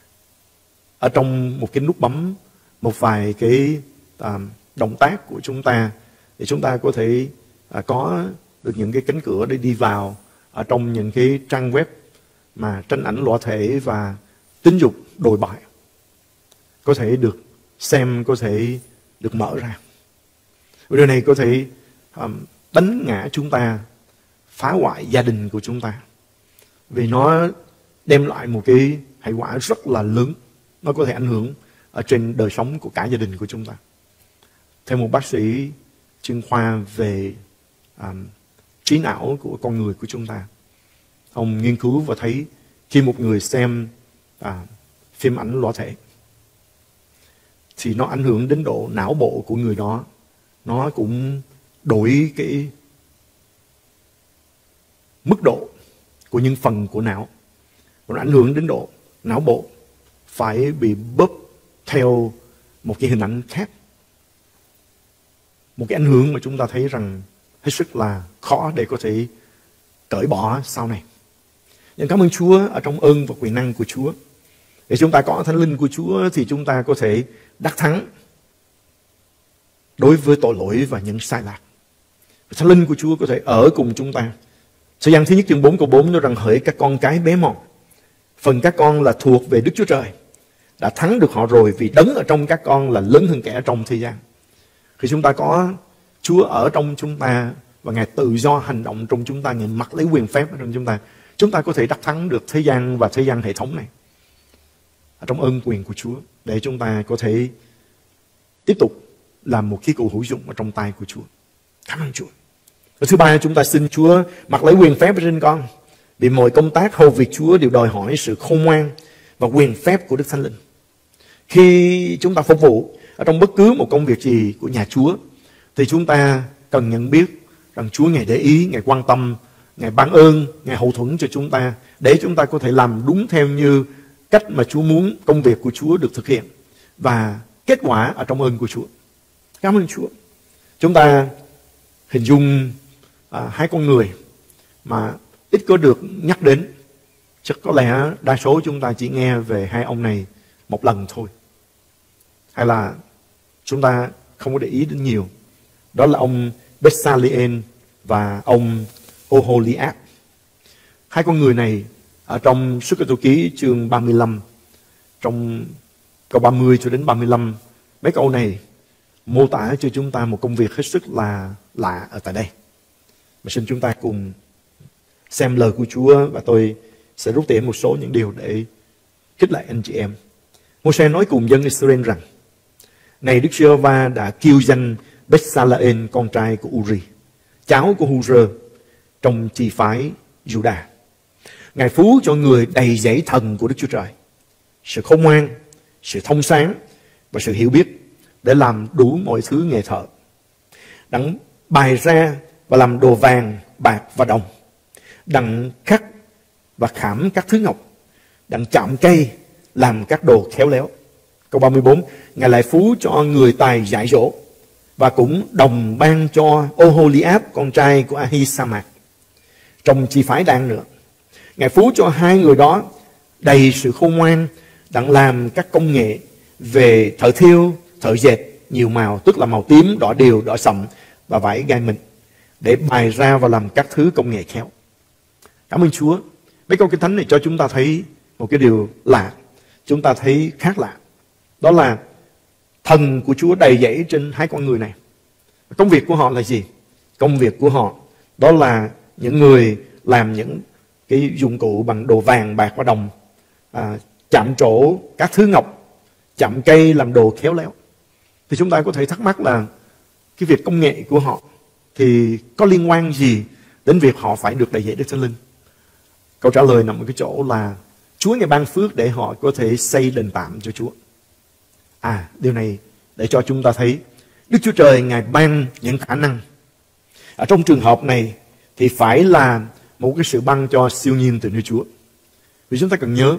Ở trong một cái nút bấm, một vài cái động tác của chúng ta thì chúng ta có thể có được những cái cánh cửa để đi vào ở trong những cái trang web mà tranh ảnh lõa thể và tính dục đồi bại có thể được xem, có thể được mở ra. Điều này có thể đánh ngã chúng ta, phá hoại gia đình của chúng ta, vì nó đem lại một cái hệ quả rất là lớn. Nó có thể ảnh hưởng ở trên đời sống của cả gia đình của chúng ta. Theo một bác sĩ chuyên khoa về trí não của con người của chúng ta, ông nghiên cứu và thấy khi một người xem phim ảnh lõa thể thì nó ảnh hưởng đến độ não bộ của người đó. Nó cũng đổi cái mức độ của những phần của não, và nó ảnh hưởng đến độ não bộ phải bị bóp theo một cái hình ảnh khác. Một cái ảnh hưởng mà chúng ta thấy rằng hết sức là khó để có thể cởi bỏ sau này. Nhưng cảm ơn Chúa ở trong ơn và quyền năng của Chúa. Để chúng ta có Thánh Linh của Chúa thì chúng ta có thể đắc thắng đối với tội lỗi và những sai lạc. Thánh Linh của Chúa có thể ở cùng chúng ta. Sơ Giăng thứ nhất chương 4 câu 4 nói rằng: hỡi các con cái bé mọn, phần các con là thuộc về Đức Chúa Trời, đã thắng được họ rồi, vì đấng ở trong các con là lớn hơn kẻ ở trong thế gian. Khi chúng ta có Chúa ở trong chúng ta và Ngài tự do hành động trong chúng ta, Ngài mặc lấy quyền phép ở trong chúng ta có thể đắc thắng được thế gian và thế gian hệ thống này ở trong ơn quyền của Chúa, để chúng ta có thể tiếp tục làm một khí cụ hữu dụng ở trong tay của Chúa. Cảm ơn Chúa. Và thứ ba, chúng ta xin Chúa mặc lấy quyền phép ở trên con, vì mọi công tác hầu việc Chúa đều đòi hỏi sự khôn ngoan và quyền phép của Đức Thánh Linh. Khi chúng ta phục vụ ở trong bất cứ một công việc gì của nhà Chúa thì chúng ta cần nhận biết rằng Chúa Ngài để ý, Ngài quan tâm, Ngài ban ơn, Ngài hậu thuẫn cho chúng ta, để chúng ta có thể làm đúng theo như cách mà Chúa muốn công việc của Chúa được thực hiện và kết quả ở trong ơn của Chúa. Cảm ơn Chúa. Chúng ta hình dung hai con người mà ít có được nhắc đến. Chắc có lẽ đa số chúng ta chỉ nghe về hai ông này một lần thôi, hay là chúng ta không có để ý đến nhiều. Đó là ông Bezaleel và ông Oholiab. Hai con người này ở trong Xuất Ai-cập ký chương 35, trong câu 30 cho đến 35, mấy câu này mô tả cho chúng ta một công việc hết sức là lạ ở tại đây. Mà xin chúng ta cùng xem lời của Chúa, và tôi sẽ rút tỉa một số những điều để khích lệ anh chị em. Mô-se nói cùng dân Israel rằng: này Đức Giê-hô-va đã kêu danh Bezaleel con trai của Uri, cháu của Hur, trong chi phái Judah. Ngài phú cho người đầy dẫy thần của Đức Chúa Trời, sự khôn ngoan, sự thông sáng và sự hiểu biết để làm đủ mọi thứ nghề thợ. Đặng bày ra và làm đồ vàng, bạc và đồng. Đặng khắc và khảm các thứ ngọc. Đặng chạm cây làm các đồ khéo léo. Câu 34, Ngài lại phú cho người tài dạy dỗ và cũng đồng ban cho Oholiab, con trai của Ahisamak, trong chi phái Dan nữa. Ngài phú cho hai người đó đầy sự khôn ngoan, đặng làm các công nghệ về thợ thêu, thợ dệt nhiều màu, tức là màu tím, đỏ điều, đỏ sậm và vải gai mịn, để bày ra và làm các thứ công nghệ khéo. Cảm ơn Chúa. Mấy câu Kinh Thánh này cho chúng ta thấy một cái điều lạ, chúng ta thấy khác lạ. Đó là thần của Chúa đầy dẫy trên hai con người này. Công việc của họ là gì? Công việc của họ đó là những người làm những cái dụng cụ bằng đồ vàng, bạc và đồng, chạm trổ các thứ ngọc, chạm cây làm đồ khéo léo. Thì chúng ta có thể thắc mắc là cái việc công nghệ của họ thì có liên quan gì đến việc họ phải được đầy dẫy Đức Thánh Linh? Câu trả lời nằm ở cái chỗ là Chúa Ngài ban phước để họ có thể xây đền tạm cho Chúa. Điều này để cho chúng ta thấy Đức Chúa Trời Ngài ban những khả năng. Ở trong trường hợp này thì phải là một cái sự ban cho siêu nhiên từ nơi Chúa. Vì chúng ta cần nhớ,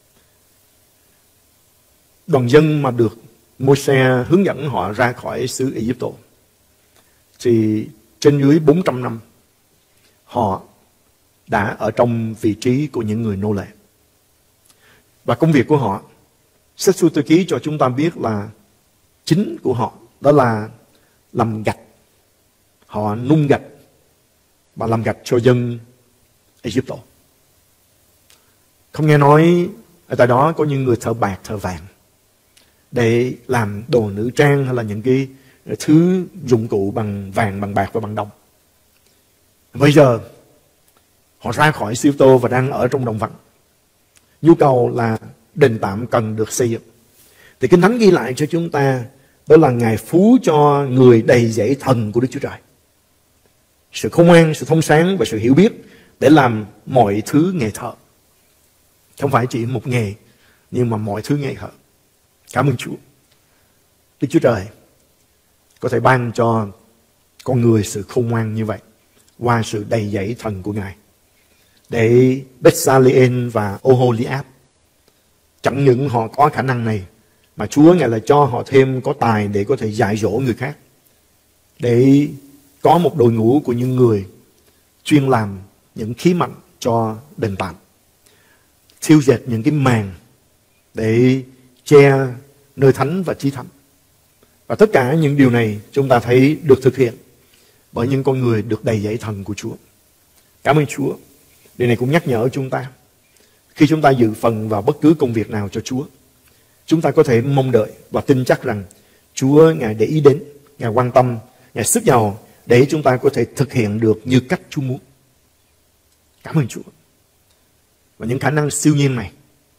đoàn dân mà được Môi-se hướng dẫn họ ra khỏi xứ Ai-cập thì trên dưới 400 năm họ đã ở trong vị trí của những người nô lệ. Và công việc của họ, sách Xuất Ai Ký cho chúng ta biết là chính của họ đó là làm gạch. Họ nung gạch và làm gạch cho dân Ai-cập. Không nghe nói ở tại đó có những người thợ bạc, thợ vàng để làm đồ nữ trang hay là những cái thứ dụng cụ bằng vàng, bằng bạc và bằng đồng. Bây giờ họ ra khỏi Ai Cập và đang ở trong đồng vắng. Nhu cầu là đền tạm cần được xây dựng. Thì Kinh Thánh ghi lại cho chúng ta đó là Ngài phú cho người đầy dẫy thần của Đức Chúa Trời sự khôn ngoan, sự thông sáng và sự hiểu biết để làm mọi thứ nghề thợ. Không phải chỉ một nghề, nhưng mà mọi thứ nghề thợ. Cảm ơn Chúa. Đức Chúa Trời có thể ban cho con người sự khôn ngoan như vậy qua sự đầy dẫy thần của Ngài. Để Bezaleel và Oholiab chẳng những họ có khả năng này, mà Chúa Ngài lại cho họ thêm có tài để có thể dạy dỗ người khác. Để có một đội ngũ của những người chuyên làm những khí mạnh cho đền tạm, thiêu dệt những cái màn để che nơi thánh và chí thánh. Và tất cả những điều này chúng ta thấy được thực hiện bởi những con người được đầy dẫy thần của Chúa. Cảm ơn Chúa. Điều này cũng nhắc nhở chúng ta, khi chúng ta dự phần vào bất cứ công việc nào cho Chúa, chúng ta có thể mong đợi và tin chắc rằng Chúa Ngài để ý đến, Ngài quan tâm, Ngài sức giàu để chúng ta có thể thực hiện được như cách Chúa muốn. Cảm ơn Chúa. Và những khả năng siêu nhiên này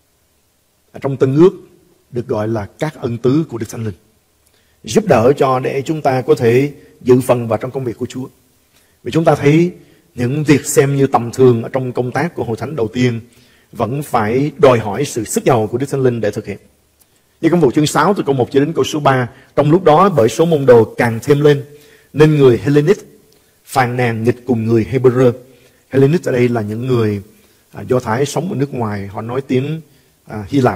ở trong Tân Ước được gọi là các ân tứ của Đức Thánh Linh, giúp đỡ cho để chúng ta có thể dự phần vào trong công việc của Chúa. Vì chúng ta thấy những việc xem như tầm thường ở trong công tác của Hội Thánh đầu tiên vẫn phải đòi hỏi sự sức giàu của Đức Thánh Linh để thực hiện. Như công vụ chương 6 từ câu 1 cho đến câu số 3, trong lúc đó bởi số môn đồ càng thêm lên, nên người Hellenic phàn nàn nghịch cùng người Hebrew. Hellenic ở đây là những người Do Thái sống ở nước ngoài, họ nói tiếng Hy Lạp.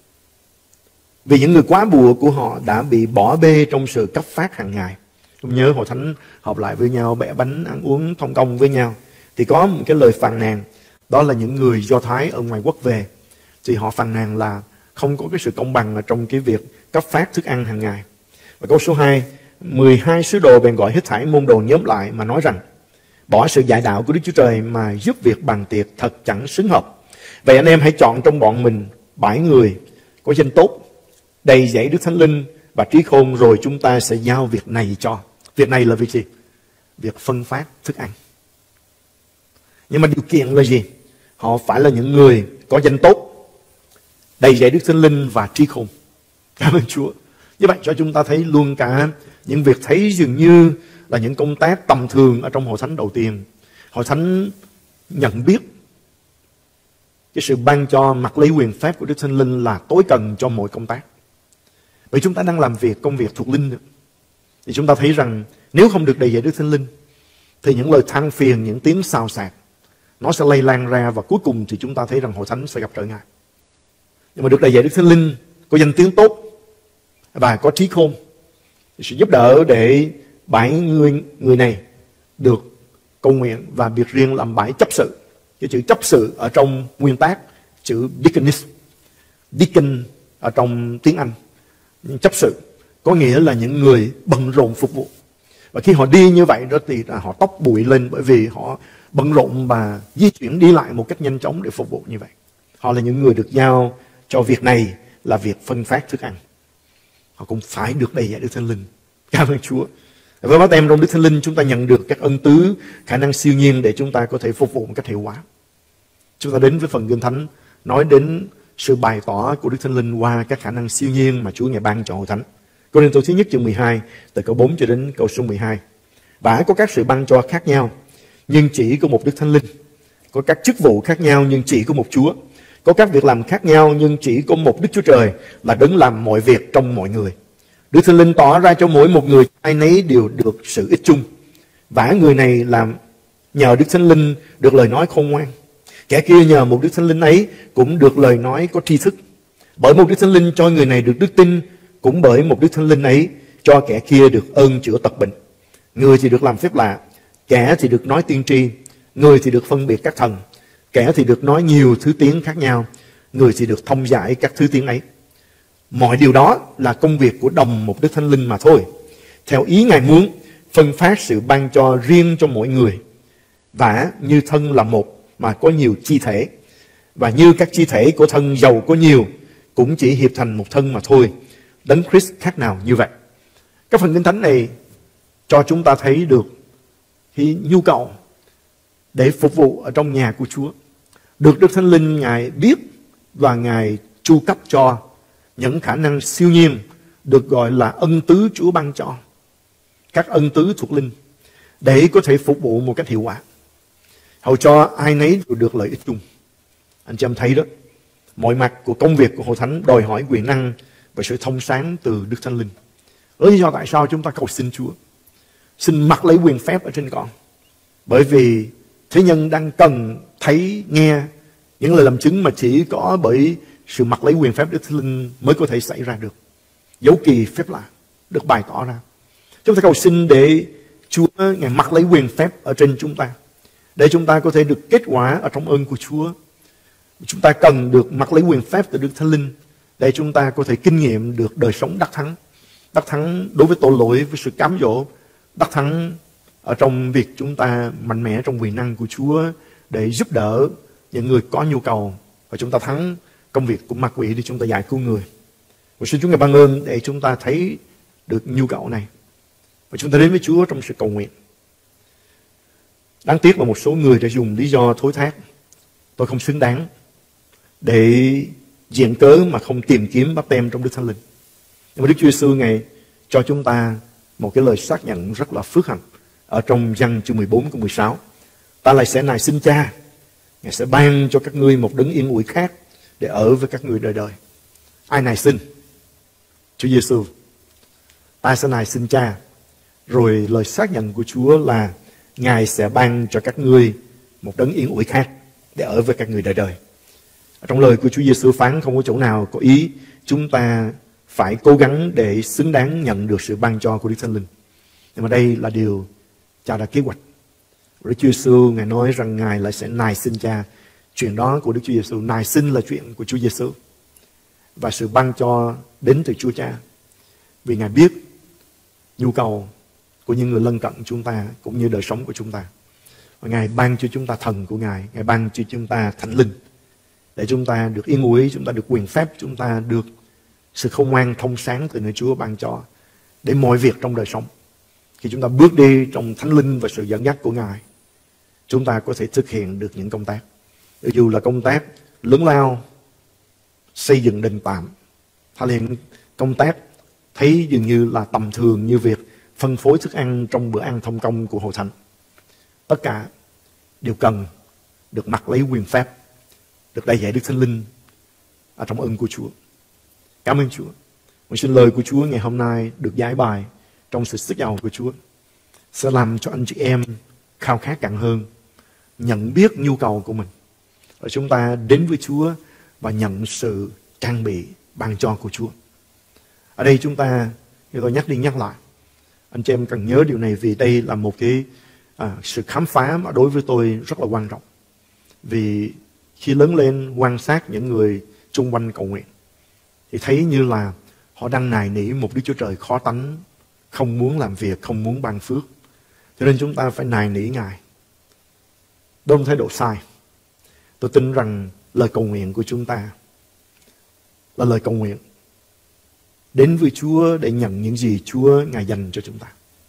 Vì những người quá bùa của họ đã bị bỏ bê trong sự cấp phát hàng ngày. Tôi nhớ Hội Thánh họp lại với nhau, bẻ bánh, ăn uống, thông công với nhau. Thì có một cái lời phàn nàn, đó là những người Do Thái ở ngoài quốc về. Thì họ phàn nàn là không có cái sự công bằng trong cái việc cấp phát thức ăn hàng ngày. Và câu số 2, 12 sứ đồ bèn gọi hết thảy môn đồ nhóm lại mà nói rằng: bỏ sự dạy đạo của Đức Chúa Trời mà giúp việc bàn tiệc thật chẳng xứng hợp. Vậy anh em hãy chọn trong bọn mình 7 người có danh tốt, đầy dẫy Đức Thánh Linh và trí khôn, rồi chúng ta sẽ giao việc này cho. Việc này là việc gì? Việc phân phát thức ăn. Nhưng mà điều kiện là gì? Họ phải là những người có danh tốt, đầy dẫy Đức Thánh Linh và trí khôn. Cảm ơn Chúa. Như vậy cho chúng ta thấy luôn cả những việc thấy dường như là những công tác tầm thường ở trong Hội Thánh đầu tiên. Hội Thánh nhận biết cái sự ban cho mặc lấy quyền phép của Đức Thánh Linh là tối cần cho mọi công tác. Bởi chúng ta đang làm công việc thuộc linh nữa. Thì chúng ta thấy rằng nếu không được đầy dạy Đức Thánh Linh thì những lời than phiền, những tiếng xào xạc nó sẽ lây lan ra, và cuối cùng thì chúng ta thấy rằng hội thánh sẽ gặp trở ngại. Nhưng mà được đầy dạy Đức Thánh Linh, có danh tiếng tốt và có trí khôn, thì sẽ giúp đỡ để bãi người này được cầu nguyện, và biệt riêng làm bãi chấp sự. Cái chữ chấp sự ở trong nguyên tác chữ deaconess, deacon ở trong tiếng Anh, chấp sự có nghĩa là những người bận rộn phục vụ. Và khi họ đi như vậy đó thì họ tóc bụi lên, bởi vì họ bận rộn và di chuyển đi lại một cách nhanh chóng để phục vụ như vậy. Họ là những người được giao cho việc này là việc phân phát thức ăn. Họ cũng phải được đầy dạy Đức Thánh Linh. Cảm ơn Chúa. Với bác em trong Đức Thánh Linh, chúng ta nhận được các ân tứ, khả năng siêu nhiên để chúng ta có thể phục vụ một cách hiệu quả. Chúng ta đến với phần Kinh Thánh nói đến sự bày tỏ của Đức Thánh Linh qua các khả năng siêu nhiên mà Chúa Ngài ban cho hội thánh. Cô-rinh-tô thứ nhất chương 12 từ câu 4 cho đến câu số 12. Và có các sự ban cho khác nhau, nhưng chỉ có một Đức Thánh Linh. Có các chức vụ khác nhau, nhưng chỉ có một Chúa. Có các việc làm khác nhau, nhưng chỉ có một Đức Chúa Trời là đấng làm mọi việc trong mọi người. Đức Thánh Linh tỏ ra cho mỗi một người, ai nấy đều được sự ích chung. Và người này làm nhờ Đức Thánh Linh được lời nói khôn ngoan, kẻ kia nhờ một Đức Thánh Linh ấy cũng được lời nói có tri thức. Bởi một Đức Thánh Linh cho người này được đức tin, cũng bởi một Đức Thánh Linh ấy cho kẻ kia được ơn chữa tật bệnh. Người thì được làm phép lạ, kẻ thì được nói tiên tri, người thì được phân biệt các thần, kẻ thì được nói nhiều thứ tiếng khác nhau, người thì được thông giải các thứ tiếng ấy. Mọi điều đó là công việc của đồng một Đức Thánh Linh mà thôi. Theo ý Ngài muốn, phân phát sự ban cho riêng cho mỗi người. Và như thân là một mà có nhiều chi thể, và như các chi thể của thân giàu có nhiều, cũng chỉ hiệp thành một thân mà thôi. Đấng Christ khác nào như vậy. Các phần Kinh Thánh này cho chúng ta thấy được cái nhu cầu để phục vụ ở trong nhà của Chúa. Được Đức Thánh Linh Ngài biết và Ngài chu cấp cho những khả năng siêu nhiên được gọi là ân tứ Chúa ban cho. Các ân tứ thuộc linh để có thể phục vụ một cách hiệu quả, hầu cho ai nấy đều được lợi ích chung. Anh chị em thấy đó, mọi mặt của công việc của Hội Thánh đòi hỏi quyền năng và sự thông sáng từ Đức Thánh Linh. Đó là lý do tại sao chúng ta cầu xin Chúa, xin mặc lấy quyền phép ở trên con. Bởi vì thế nhân đang cần thấy, nghe những lời làm chứng mà chỉ có bởi sự mặc lấy quyền phép Đức Thánh Linh mới có thể xảy ra được. Dấu kỳ phép lạ được bày tỏ ra. Chúng ta cầu xin để Chúa Ngài mặc lấy quyền phép ở trên chúng ta, để chúng ta có thể được kết quả ở trong ơn của Chúa. Chúng ta cần được mặc lấy quyền phép từ Đức Thánh Linh để chúng ta có thể kinh nghiệm được đời sống đắc thắng. Đắc thắng đối với tội lỗi, với sự cám dỗ. Đắc thắng ở trong việc chúng ta mạnh mẽ trong quyền năng của Chúa để giúp đỡ những người có nhu cầu. Và chúng ta thắng công việc của ma quỷ để chúng ta giải cứu người. Và xin Chúa Ngài ban ơn để chúng ta thấy được nhu cầu này. Và chúng ta đến với Chúa trong sự cầu nguyện. Đáng tiếc là một số người đã dùng lý do thối thác: tôi không xứng đáng, để diện cớ mà không tìm kiếm báp têm trong Đức Thánh Linh. Nhưng mà Đức Chúa Giêsu Ngài cho chúng ta một cái lời xác nhận rất là phước hạnh ở trong Giăng chương 14 câu 16. Ta lại sẽ nài xin Cha, Ngài sẽ ban cho các ngươi một đấng yên ủi khác để ở với các ngươi đời đời. Ai nài xin? Chúa Giêsu. Ta sẽ nài xin Cha. Rồi lời xác nhận của Chúa là Ngài sẽ ban cho các ngươi một đấng yên ủi khác để ở với các ngươi đời đời. Trong lời của Chúa Giêsu phán không có chỗ nào có ý chúng ta phải cố gắng để xứng đáng nhận được sự ban cho của Đức Thánh Linh. Nhưng mà đây là điều Cha đã kế hoạch. Đức Chúa Giêsu Ngài nói rằng Ngài lại sẽ nài xin Cha. Chuyện đó của Đức Chúa Giêsu, nài xin là chuyện của Chúa Giêsu, và sự ban cho đến từ Chúa Cha. Vì Ngài biết nhu cầu của những người lân cận chúng ta cũng như đời sống của chúng ta. Và Ngài ban cho chúng ta thần của Ngài, Ngài ban cho chúng ta Thánh Linh để chúng ta được yên ủi, chúng ta được quyền phép, chúng ta được sự khôn ngoan thông sáng từ nơi Chúa ban cho để mọi việc trong đời sống. Khi chúng ta bước đi trong Thánh Linh và sự dẫn dắt của Ngài, chúng ta có thể thực hiện được những công tác. Dù là công tác lớn lao, xây dựng đền tạm, hay là những công tác thấy dường như là tầm thường như việc phân phối thức ăn trong bữa ăn thông công của Hội Thánh. Tất cả đều cần được mặc lấy quyền phép, được đầy dạy Đức Thánh Linh ở trong ơn của Chúa. Cảm ơn Chúa. Nguyện xin lời của Chúa ngày hôm nay được giải bài trong sự sức giàu của Chúa sẽ làm cho anh chị em khao khát càng hơn, nhận biết nhu cầu của mình. Và chúng ta đến với Chúa và nhận sự trang bị ban cho của Chúa. Ở đây chúng ta, như tôi nhắc đi nhắc lại, anh chị em cần nhớ điều này vì đây là một cái sự khám phá mà đối với tôi rất là quan trọng. Vì khi lớn lên quan sát những người chung quanh cầu nguyện thì thấy như là họ đang nài nỉ một Đức Chúa Trời khó tánh, không muốn làm việc, không muốn ban phước. Cho nên chúng ta phải nài nỉ Ngài. Đó là thái độ sai. Tôi tin rằng lời cầu nguyện của chúng ta là lời cầu nguyện đến với Chúa để nhận những gì Chúa Ngài dành cho chúng ta.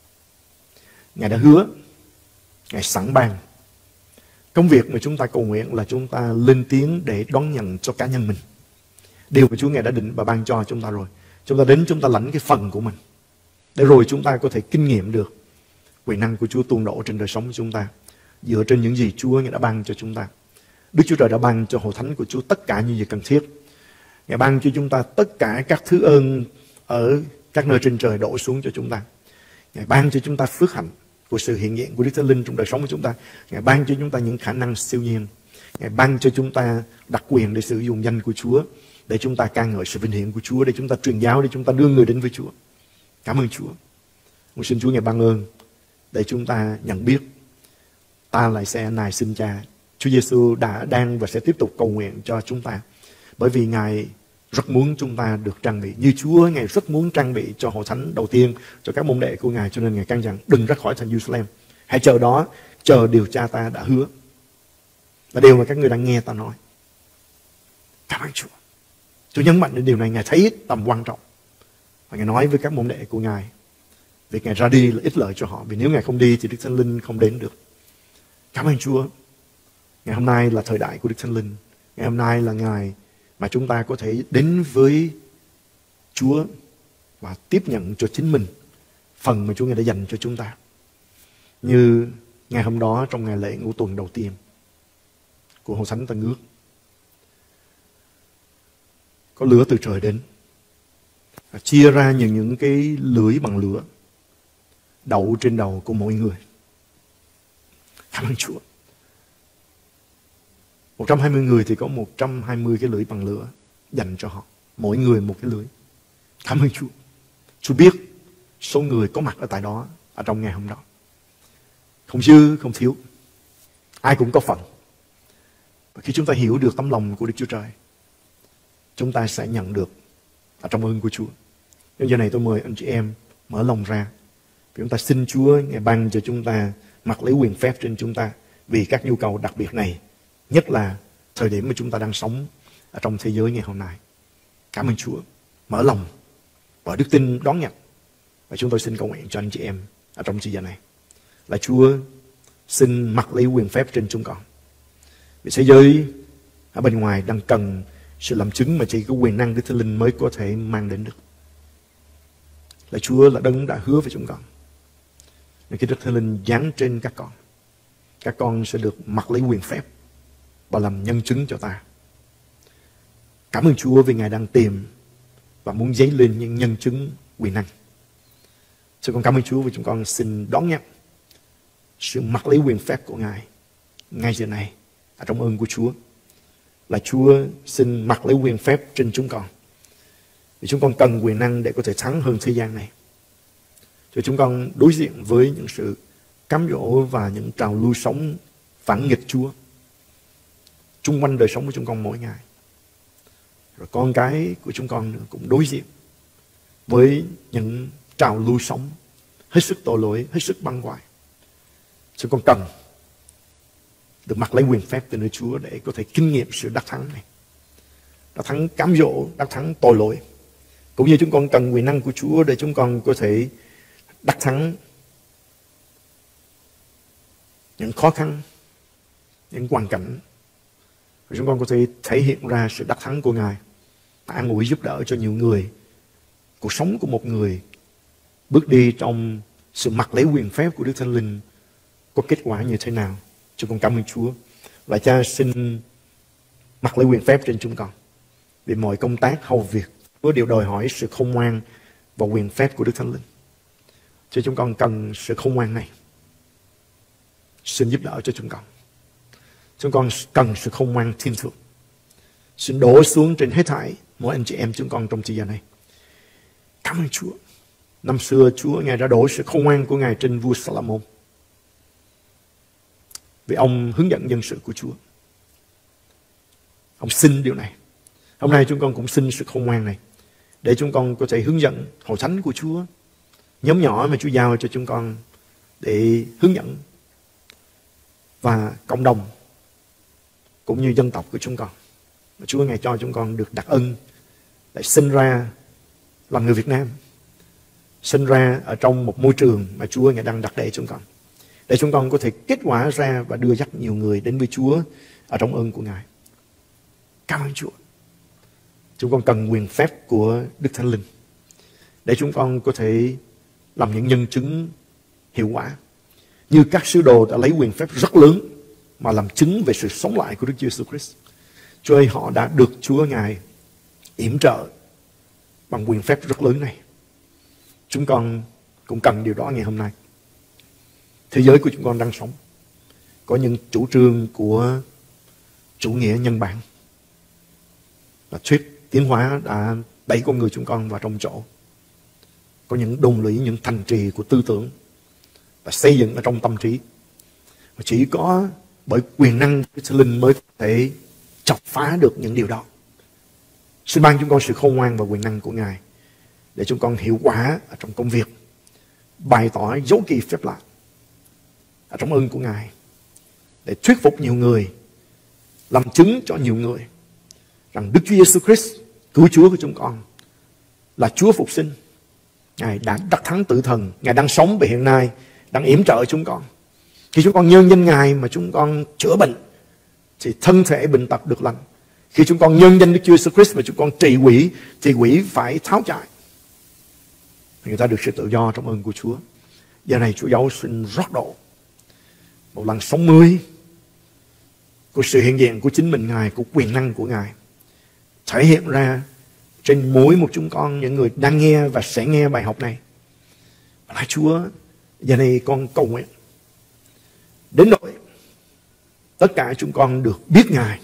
Ngài đã hứa, Ngài sẵn ban. Công việc mà chúng ta cầu nguyện là chúng ta lên tiếng để đón nhận cho cá nhân mình điều mà Chúa Ngài đã định và ban cho chúng ta rồi. Chúng ta đến chúng ta lãnh cái phần của mình, để rồi chúng ta có thể kinh nghiệm được quyền năng của Chúa tuôn đổ trên đời sống của chúng ta, dựa trên những gì Chúa Ngài đã ban cho chúng ta. Đức Chúa Trời đã ban cho hội thánh của Chúa tất cả những gì cần thiết. Ngài ban cho chúng ta tất cả các thứ ơn ở các nơi trên trời đổ xuống cho chúng ta. Ngài ban cho chúng ta phước hạnh của sự hiện diện của Đức Thánh Linh trong đời sống của chúng ta. Ngài ban cho chúng ta những khả năng siêu nhiên. Ngài ban cho chúng ta đặc quyền để sử dụng danh của Chúa, để chúng ta ca ngợi sự vinh hiển của Chúa, để chúng ta truyền giáo, để chúng ta đưa người đến với Chúa. Cảm ơn Chúa. Nguyện xin Chúa Ngài ban ơn để chúng ta nhận biết ta lại sẽ nài xin Cha. Chúa Giêsu đã, đang và sẽ tiếp tục cầu nguyện cho chúng ta, bởi vì Ngài rất muốn chúng ta được trang bị như Chúa. Ngài rất muốn trang bị cho hội thánh đầu tiên, cho các môn đệ của Ngài. Cho nên Ngài căn dặn đừng ra khỏi thành Jerusalem, hãy chờ đó, chờ điều Cha ta đã hứa, là điều mà các người đang nghe ta nói. Cảm ơn Chúa. Chúa nhấn mạnh đến điều này. Ngài thấy tầm quan trọng và Ngài nói với các môn đệ của Ngài, việc Ngài ra đi là ích lợi cho họ, vì nếu Ngài không đi thì Đức Thánh Linh không đến được. Cảm ơn Chúa. Ngày hôm nay là thời đại của Đức Thánh Linh. Ngày hôm nay là ngày mà chúng ta có thể đến với Chúa và tiếp nhận cho chính mình phần mà Chúa Ngài đã dành cho chúng ta. Như ngày hôm đó trong ngày lễ ngũ tuần đầu tiên của hội thánh Tân Ước, có lửa từ trời đến và chia ra những cái lưỡi bằng lửa đậu trên đầu của mỗi người. Cảm ơn Chúa. 120 người thì có 120 cái lưỡi bằng lửa dành cho họ, mỗi người một cái lưỡi. Cảm ơn Chúa. Chúa biết số người có mặt ở tại đó, ở trong ngày hôm đó, không dư không thiếu, ai cũng có phần. Và khi chúng ta hiểu được tấm lòng của Đức Chúa Trời, chúng ta sẽ nhận được ở trong ơn của Chúa. Nên giờ này tôi mời anh chị em mở lòng ra, vì chúng ta xin Chúa Ngài ban cho chúng ta mặc lấy quyền phép trên chúng ta vì các nhu cầu đặc biệt này, nhất là thời điểm mà chúng ta đang sống ở trong thế giới ngày hôm nay. Cảm ơn Chúa. Mở lòng và đức tin đón nhận. Và chúng tôi xin cầu nguyện cho anh chị em ở trong thời giờ này là Chúa xin mặc lấy quyền phép trên chúng con. Vì thế giới ở bên ngoài đang cần sự làm chứng mà chỉ có quyền năng Đức Thánh Linh mới có thể mang đến được. Là Chúa là đấng đã hứa với chúng con, nên khi Đức Thánh Linh giáng trên các con sẽ được mặc lấy quyền phép và làm nhân chứng cho ta. Cảm ơn Chúa vì Ngài đang tìm và muốn dấy lên những nhân chứng quyền năng. Chúng con cảm ơn Chúa vì chúng con xin đón nhận sự mặc lấy quyền phép của Ngài ngay giờ này ở trong ơn của Chúa. Là Chúa xin mặc lấy quyền phép trên chúng con, vì chúng con cần quyền năng để có thể thắng hơn thế gian này. Cho chúng con đối diện với những sự cám dỗ và những trào lưu sống phản nghịch Chúa chung quanh đời sống của chúng con mỗi ngày. Rồi con cái của chúng con cũng đối diện với những trào lưu sống hết sức tội lỗi, hết sức băng hoại. Chúng con cần được mặc lấy quyền phép từ nơi Chúa để có thể kinh nghiệm sự đắc thắng này. Đắc thắng cám dỗ, đắc thắng tội lỗi. Cũng như chúng con cần quyền năng của Chúa để chúng con có thể đắc thắng những khó khăn, những hoàn cảnh. Và chúng con có thể thể hiện ra sự đắc thắng của Ngài, an ủi giúp đỡ cho nhiều người. Cuộc sống của một người bước đi trong sự mặc lấy quyền phép của Đức Thánh Linh có kết quả như thế nào. Chúng con cảm ơn Chúa. Và Cha xin mặc lấy quyền phép trên chúng con, vì mọi công tác hầu việc Chúa đều đòi hỏi sự khôn ngoan và quyền phép của Đức Thánh Linh. Cho chúng con cần sự khôn ngoan này. Xin giúp đỡ cho chúng con. Chúng con cần sự khôn ngoan thiên thượng. Xin đổ xuống trên hết thảy mỗi anh chị em chúng con trong thời gian này. Cảm ơn Chúa. Năm xưa Chúa Ngài đã đổ sự khôn ngoan của Ngài trên vua Salomon. Vì ông hướng dẫn dân sự của Chúa. Ông xin điều này. Hôm nay chúng con cũng xin sự khôn ngoan này, để chúng con có thể hướng dẫn hội thánh của Chúa, nhóm nhỏ mà Chúa giao cho chúng con để hướng dẫn, và cộng đồng cũng như dân tộc của chúng con. Chúa Ngài cho chúng con được đặc ân để sinh ra là người Việt Nam, sinh ra ở trong một môi trường mà Chúa Ngài đang đặt để chúng con, để chúng con có thể kết quả ra và đưa dắt nhiều người đến với Chúa ở trong ơn của Ngài. Cảm ơn Chúa. Chúng con cần quyền phép của Đức Thánh Linh để chúng con có thể làm những nhân chứng hiệu quả, như các sứ đồ đã lấy quyền phép rất lớn mà làm chứng về sự sống lại của Đức Chúa Jesus Christ. Chúa ơi, họ đã được Chúa Ngài yểm trợ bằng quyền phép rất lớn này. Chúng con cũng cần điều đó ngày hôm nay. Thế giới của chúng con đang sống có những chủ trương của chủ nghĩa nhân bản, và thuyết tiến hóa đã đẩy con người chúng con vào trong chỗ. Có những đồn lũy, những thành trì của tư tưởng và xây dựng ở trong tâm trí. Và chỉ có bởi quyền năng của Thánh Linh mới có thể chọc phá được những điều đó. Xin ban chúng con sự khôn ngoan và quyền năng của Ngài để chúng con hiệu quả ở trong công việc, bày tỏ dấu kỳ phép lạ ở trong ơn của Ngài, để thuyết phục nhiều người, làm chứng cho nhiều người rằng Đức Chúa Giêsu Christ, cứu Chúa của chúng con, là Chúa phục sinh. Ngài đã đắc thắng tử thần, Ngài đang sống về hiện nay, đang yểm trợ chúng con. Khi chúng con nhân danh Ngài mà chúng con chữa bệnh, thì thân thể bệnh tật được lành. Khi chúng con nhân danh Đức Chúa Jesus Christ mà chúng con trị quỷ, thì quỷ phải tháo chạy. Người ta được sự tự do trong ơn của Chúa. Giờ này Chúa Giêsu xin rót độ một lần sống mới của sự hiện diện của chính mình Ngài, của quyền năng của Ngài, thể hiện ra trên mỗi một chúng con, những người đang nghe và sẽ nghe bài học này. Và nói Chúa, giờ này con cầu nguyện đến nỗi tất cả chúng con được biết Ngài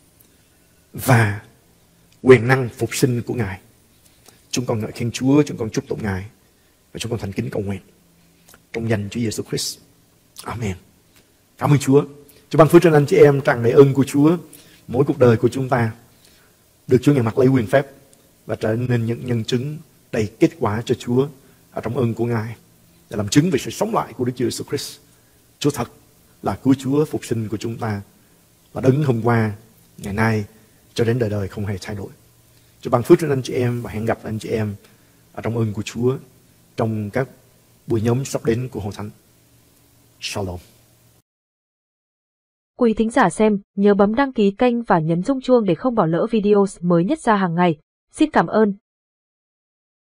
và quyền năng phục sinh của Ngài. Chúng con ngợi khen Chúa, chúng con chúc tụng Ngài, và chúng con thành kính cầu nguyện trong danh Chúa Giêsu Christ. Amen. Cảm ơn Chúa. Chúa ban phước trên anh chị em tràn đầy ơn của Chúa. Mỗi cuộc đời của chúng ta được Chúa Ngài mặc lấy quyền phép và trở nên những nhân chứng đầy kết quả cho Chúa ở trong ơn của Ngài, để làm chứng về sự sống lại của Đức Chúa Jesus Christ. Chúa thật là cứu Chúa phục sinh của chúng ta, và đấng hôm qua, ngày nay cho đến đời đời không hề thay đổi. Chúa ban phước trên anh chị em, và hẹn gặp anh chị em ở trong ơn của Chúa trong các buổi nhóm sắp đến của Hội Thánh. Shalom. Quý thính giả xem, nhớ bấm đăng ký kênh và nhấn rung chuông để không bỏ lỡ video mới nhất ra hàng ngày. Xin cảm ơn.